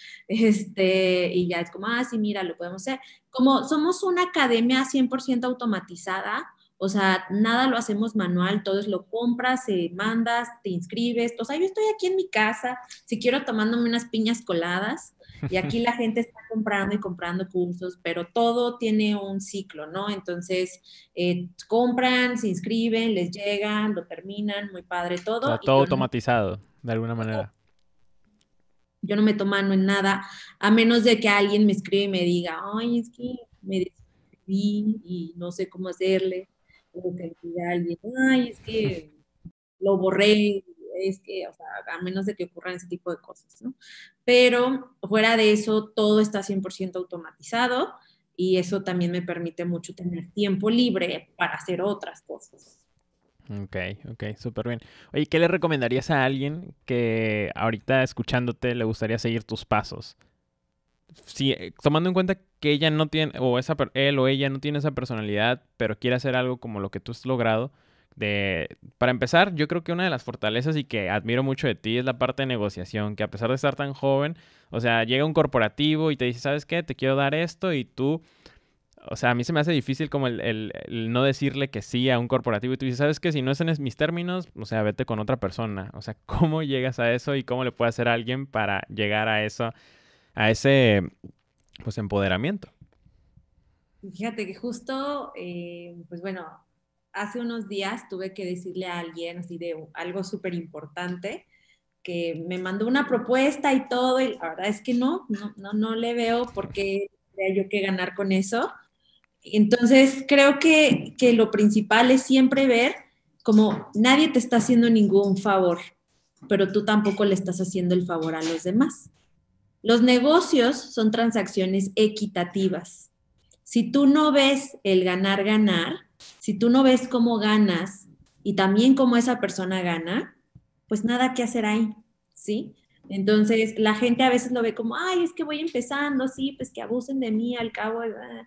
[SPEAKER 1] este, y ya es como, ah, sí, mira, lo podemos hacer. Como somos una academia cien por ciento automatizada, o sea, nada lo hacemos manual, todo es lo compras, se mandas, te inscribes. O sea, yo estoy aquí en mi casa, si quiero tomándome unas piñas coladas, y aquí la gente está comprando y comprando cursos, pero todo tiene un ciclo, ¿no? Entonces, eh, compran, se inscriben, les llegan, lo terminan, muy padre
[SPEAKER 2] O sea,
[SPEAKER 1] todo, y
[SPEAKER 2] todo
[SPEAKER 1] yo no,
[SPEAKER 2] automatizado, de alguna manera.
[SPEAKER 1] yo no me tomo mano en nada, a menos de que alguien me escriba y me diga, ay, es que me desescribí y no sé cómo hacerle, o que diga alguien, ay, es que lo borré, es que, o sea, a menos de que ocurran ese tipo de cosas, ¿no? Pero fuera de eso, todo está cien por ciento automatizado y eso también me permite mucho tener tiempo libre para hacer otras cosas.
[SPEAKER 2] Ok, ok, súper bien. Oye, ¿qué le recomendarías a alguien que ahorita escuchándote le gustaría seguir tus pasos? Si, eh, tomando en cuenta que ella no tiene, o esa, él o ella no tiene esa personalidad, pero quiere hacer algo como lo que tú has logrado. De, para empezar, yo creo que una de las fortalezas y que admiro mucho de ti es la parte de negociación, que a pesar de estar tan joven, o sea, llega un corporativo y te dice, ¿sabes qué? Te quiero dar esto y tú, o sea, a mí se me hace difícil como el, el, el no decirle que sí a un corporativo y tú dices, ¿sabes qué? Si no es en es- mis términos, o sea, vete con otra persona. O sea, ¿cómo llegas a eso y cómo le puede hacer a alguien para llegar a eso, a ese, pues, empoderamiento?
[SPEAKER 1] Fíjate que justo, eh, pues bueno, hace unos días tuve que decirle a alguien así de algo súper importante que me mandó una propuesta y todo, y la verdad es que no, no, no, no le veo por qué tendría yo que ganar con eso. Entonces, creo que, que lo principal es siempre ver como nadie te está haciendo ningún favor, pero tú tampoco le estás haciendo el favor a los demás. Los negocios son transacciones equitativas. Si tú no ves el ganar, ganar, si tú no ves cómo ganas y también cómo esa persona gana, pues nada que hacer ahí, ¿sí? Entonces, la gente a veces lo ve como, ay, es que voy empezando, sí, pues que abusen de mí al cabo.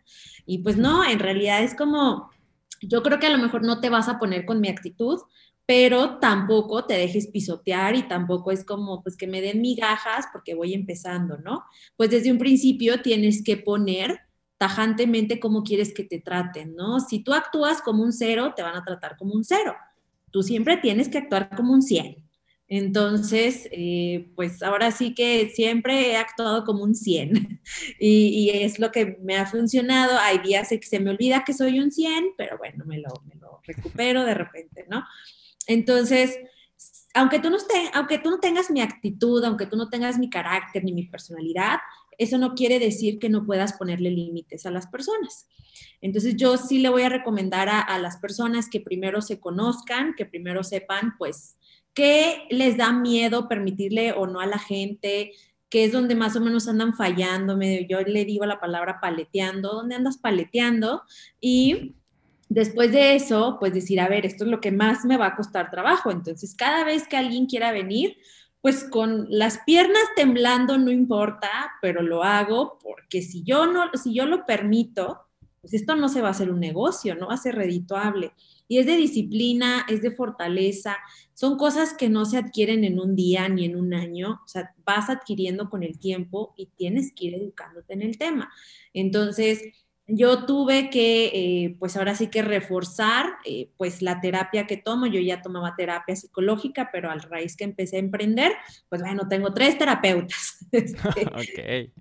[SPEAKER 1] Y pues no, en realidad es como, yo creo que a lo mejor no te vas a poner con mi actitud, pero tampoco te dejes pisotear y tampoco es como, pues que me den migajas porque voy empezando, ¿no? Pues desde un principio tienes que poner tajantemente cómo quieres que te traten, ¿no? Si tú actúas como un cero, te van a tratar como un cero. Tú siempre tienes que actuar como un cien. Entonces, eh, pues ahora sí que siempre he actuado como un cien y, y, es lo que me ha funcionado. Hay días en que se me olvida que soy un cien, pero bueno, me lo, me lo recupero de repente, ¿no? Entonces, aunque tú, no esté, aunque tú no tengas mi actitud, aunque tú no tengas mi carácter ni mi personalidad, eso no quiere decir que no puedas ponerle límites a las personas. Entonces yo sí le voy a recomendar a, a las personas que primero se conozcan, que primero sepan, pues, qué les da miedo permitirle o no a la gente, que es donde más o menos andan fallando. Yo le digo la palabra paleteando, ¿dónde andas paleteando? Y después de eso, pues decir, a ver, esto es lo que más me va a costar trabajo. Entonces, cada vez que alguien quiera venir, pues con las piernas temblando no importa, pero lo hago porque si yo no, si yo lo permito, pues esto no se va a hacer un negocio, no va a ser redituable. Y es de disciplina, es de fortaleza, son cosas que no se adquieren en un día ni en un año, o sea, vas adquiriendo con el tiempo y tienes que ir educándote en el tema. Entonces, yo tuve que, eh, pues ahora sí que reforzar, eh, pues la terapia que tomo. Yo ya tomaba terapia psicológica, pero al raíz que empecé a emprender, pues bueno, tengo tres terapeutas. Este,
[SPEAKER 2] Ok.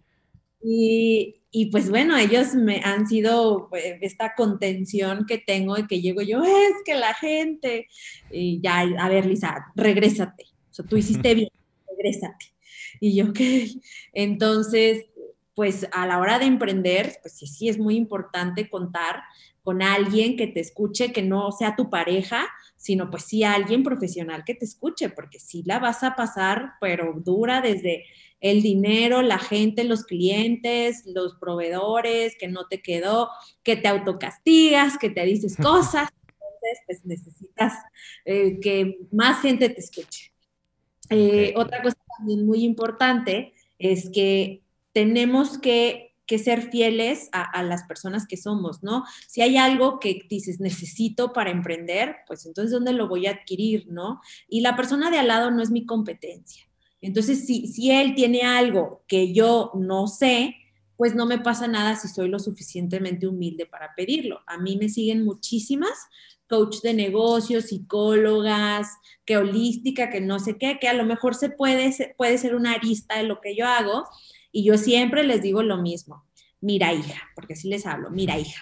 [SPEAKER 1] y, y, pues bueno, ellos me han sido pues, esta contención que tengo de que llego yo, es que la gente, y ya, a ver, Lisa, regrésate. O sea, tú hiciste bien, regrésate. Y yo, ok. Entonces, pues a la hora de emprender, pues sí, sí es muy importante contar con alguien que te escuche, que no sea tu pareja, sino pues sí alguien profesional que te escuche, porque sí la vas a pasar, pero dura desde el dinero, la gente, los clientes, los proveedores, que no te quedó, que te autocastigas, que te dices cosas, entonces pues necesitas eh, que más gente te escuche. Eh,
[SPEAKER 2] Ok.
[SPEAKER 1] otra cosa también muy importante es que tenemos que, que ser fieles a, a, las personas que somos, ¿no? Si hay algo que dices necesito para emprender, pues entonces ¿dónde lo voy a adquirir, no? Y la persona de al lado no es mi competencia. Entonces, si, si él tiene algo que yo no sé, pues no me pasa nada si soy lo suficientemente humilde para pedirlo. A mí me siguen muchísimas coach de negocios, psicólogas, que holística, que no sé qué, que a lo mejor se puede, puede ser una arista de lo que yo hago, y yo siempre les digo lo mismo, mira hija, porque así les hablo, mira hija,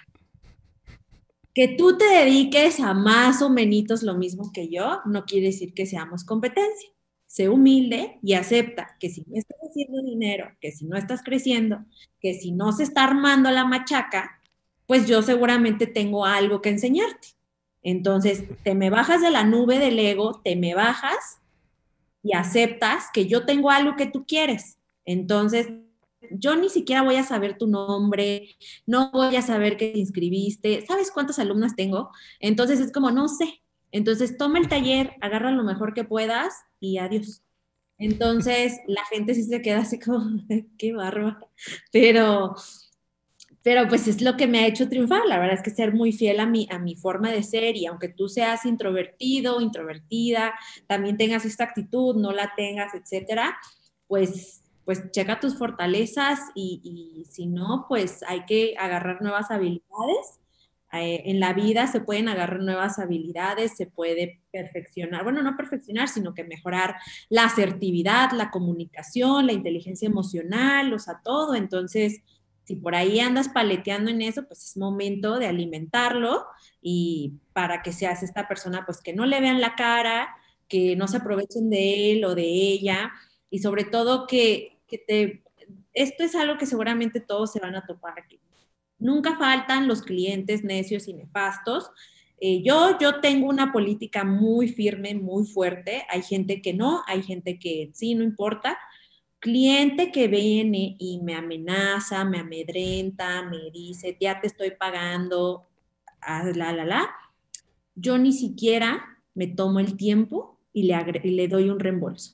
[SPEAKER 1] que tú te dediques a más o menos lo mismo que yo, no quiere decir que seamos competencia. Sé humilde y acepta que si no estás haciendo dinero, que si no estás creciendo, que si no se está armando la machaca, pues yo seguramente tengo algo que enseñarte. Entonces, te me bajas de la nube del ego, te me bajas y aceptas que yo tengo algo que tú quieres. Entonces, yo ni siquiera voy a saber tu nombre, no voy a saber que te inscribiste, ¿sabes cuántas alumnas tengo? Entonces es como, no sé. Entonces, toma el taller, agarra lo mejor que puedas y adiós. Entonces, la gente sí se queda así como, qué bárbaro. Pero, pero pues es lo que me ha hecho triunfar. La verdad es que ser muy fiel a mi, a mi forma de ser, y aunque tú seas introvertido, introvertida, también tengas esta actitud, no la tengas, etcétera, pues pues checa tus fortalezas y, y si no, pues hay que agarrar nuevas habilidades. Eh, en la vida se pueden agarrar nuevas habilidades, se puede perfeccionar, bueno, no perfeccionar, sino que mejorar la asertividad, la comunicación, la inteligencia emocional, o sea, todo. Entonces, si por ahí andas paleteando en eso, pues es momento de alimentarlo y para que seas esta persona, pues que no le vean la cara, que no se aprovechen de él o de ella y sobre todo que, que te... Esto es algo que seguramente todos se van a topar aquí. Nunca faltan los clientes necios y nefastos. Eh, yo, yo tengo una política muy firme, muy fuerte. Hay gente que no, hay gente que sí, no importa. Cliente que viene y me amenaza, me amedrenta, me dice, ya te estoy pagando, la, la, la. Yo ni siquiera me tomo el tiempo y le, agre- y le doy un reembolso.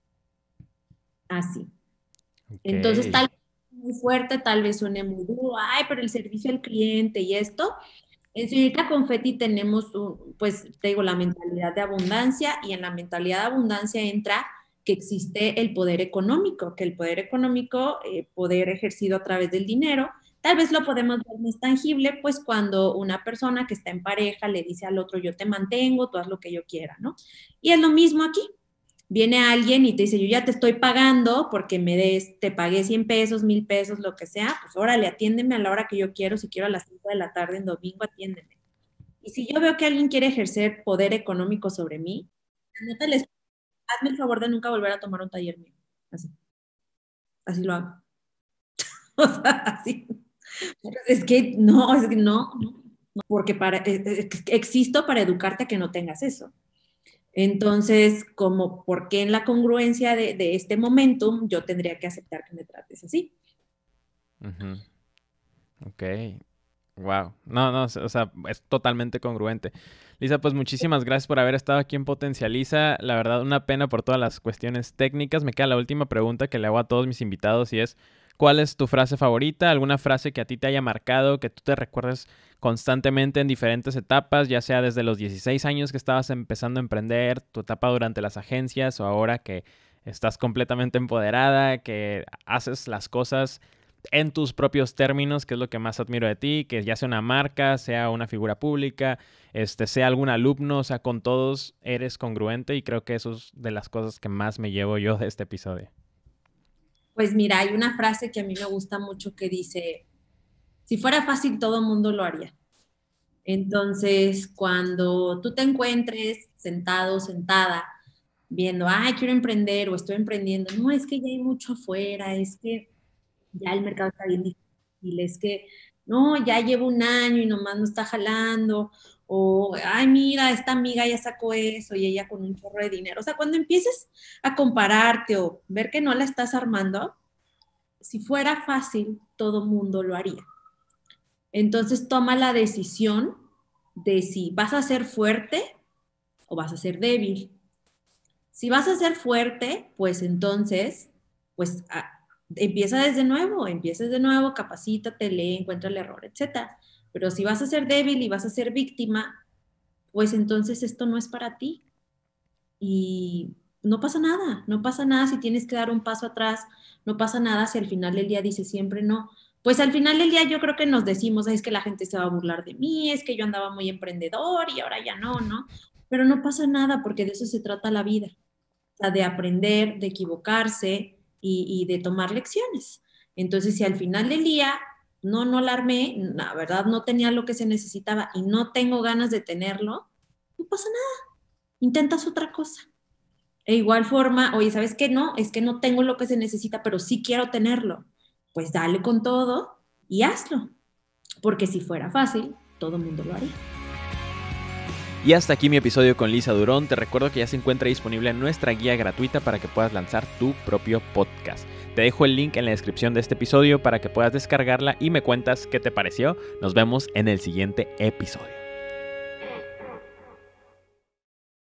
[SPEAKER 1] Así.
[SPEAKER 2] Ok.
[SPEAKER 1] Entonces, tal vez muy fuerte, tal vez suene muy duro, ay, pero el servicio al cliente y esto. En Señorita Confetti tenemos, un, pues, te digo, la mentalidad de abundancia y en la mentalidad de abundancia entra que existe el poder económico, que el poder económico, eh, poder ejercido a través del dinero, tal vez lo podemos ver más tangible, pues cuando una persona que está en pareja le dice al otro, yo te mantengo, tú haz lo que yo quiera, ¿no? Y es lo mismo aquí. Viene alguien y te dice, yo ya te estoy pagando porque me des, te pagué cien pesos, mil pesos, lo que sea, pues órale, atiéndeme a la hora que yo quiero, si quiero a las cinco de la tarde en domingo, atiéndeme. Y si yo veo que alguien quiere ejercer poder económico sobre mí, anótales, hazme el favor de nunca volver a tomar un taller mío. Así, así lo hago. O sea, así. Es que no, es que no, no, no, porque para, eh, eh, existo para educarte a que no tengas eso. Entonces, como, ¿por qué en la congruencia de, de este momentum yo tendría que aceptar que me trates así?
[SPEAKER 2] Ujú. Ok. Wow. No, no, o sea, es totalmente congruente. Lisa, pues muchísimas gracias por haber estado aquí en Potencializa. La verdad, una pena por todas las cuestiones técnicas. Me queda la última pregunta que le hago a todos mis invitados y es, ¿cuál es tu frase favorita? ¿Alguna frase que a ti te haya marcado, que tú te recuerdes constantemente en diferentes etapas, ya sea desde los dieciséis años que estabas empezando a emprender, tu etapa durante las agencias o ahora que estás completamente empoderada, que haces las cosas en tus propios términos, que es lo que más admiro de ti, que ya sea una marca, sea una figura pública, este, sea algún alumno, o sea, con todos eres congruente y creo que eso es de las cosas que más me llevo yo de este episodio.
[SPEAKER 1] Pues mira, hay una frase que a mí me gusta mucho que dice, si fuera fácil todo el mundo lo haría. Entonces, cuando tú te encuentres sentado, sentada, viendo, ay, quiero emprender o estoy emprendiendo, no, es que ya hay mucho afuera, es que ya el mercado está bien difícil, es que no, ya llevo un año y nomás no está jalando, o ay, mira, esta amiga ya sacó eso y ella con un chorro de dinero. O sea, cuando empieces a compararte o ver que no la estás armando, si fuera fácil, todo mundo lo haría. Entonces toma la decisión de si vas a ser fuerte o vas a ser débil. Si vas a ser fuerte, pues entonces, pues a, empieza desde nuevo, empieza desde nuevo, capacítate, lee, encuentra el error, etcétera. Pero si vas a ser débil y vas a ser víctima, pues entonces esto no es para ti. Y no pasa nada, no pasa nada si tienes que dar un paso atrás, no pasa nada si al final del día dices siempre no. Pues al final del día yo creo que nos decimos, es que la gente se va a burlar de mí, es que yo andaba muy emprendedor y ahora ya no, ¿no? Pero no pasa nada porque de eso se trata la vida, o sea, de aprender, de equivocarse y, y de tomar lecciones. Entonces, si al final del día no, no la armé, la verdad no tenía lo que se necesitaba y no tengo ganas de tenerlo, no pasa nada, intentas otra cosa. E igual forma, oye, ¿sabes qué? No, es que no tengo lo que se necesita, pero sí quiero tenerlo. Pues dale con todo y hazlo. Porque si fuera fácil, todo el mundo lo haría.
[SPEAKER 2] Y hasta aquí mi episodio con Lisa Durón. Te recuerdo que ya se encuentra disponible nuestra guía gratuita para que puedas lanzar tu propio podcast. Te dejo el link en la descripción de este episodio para que puedas descargarla y me cuentas qué te pareció. Nos vemos en el siguiente episodio.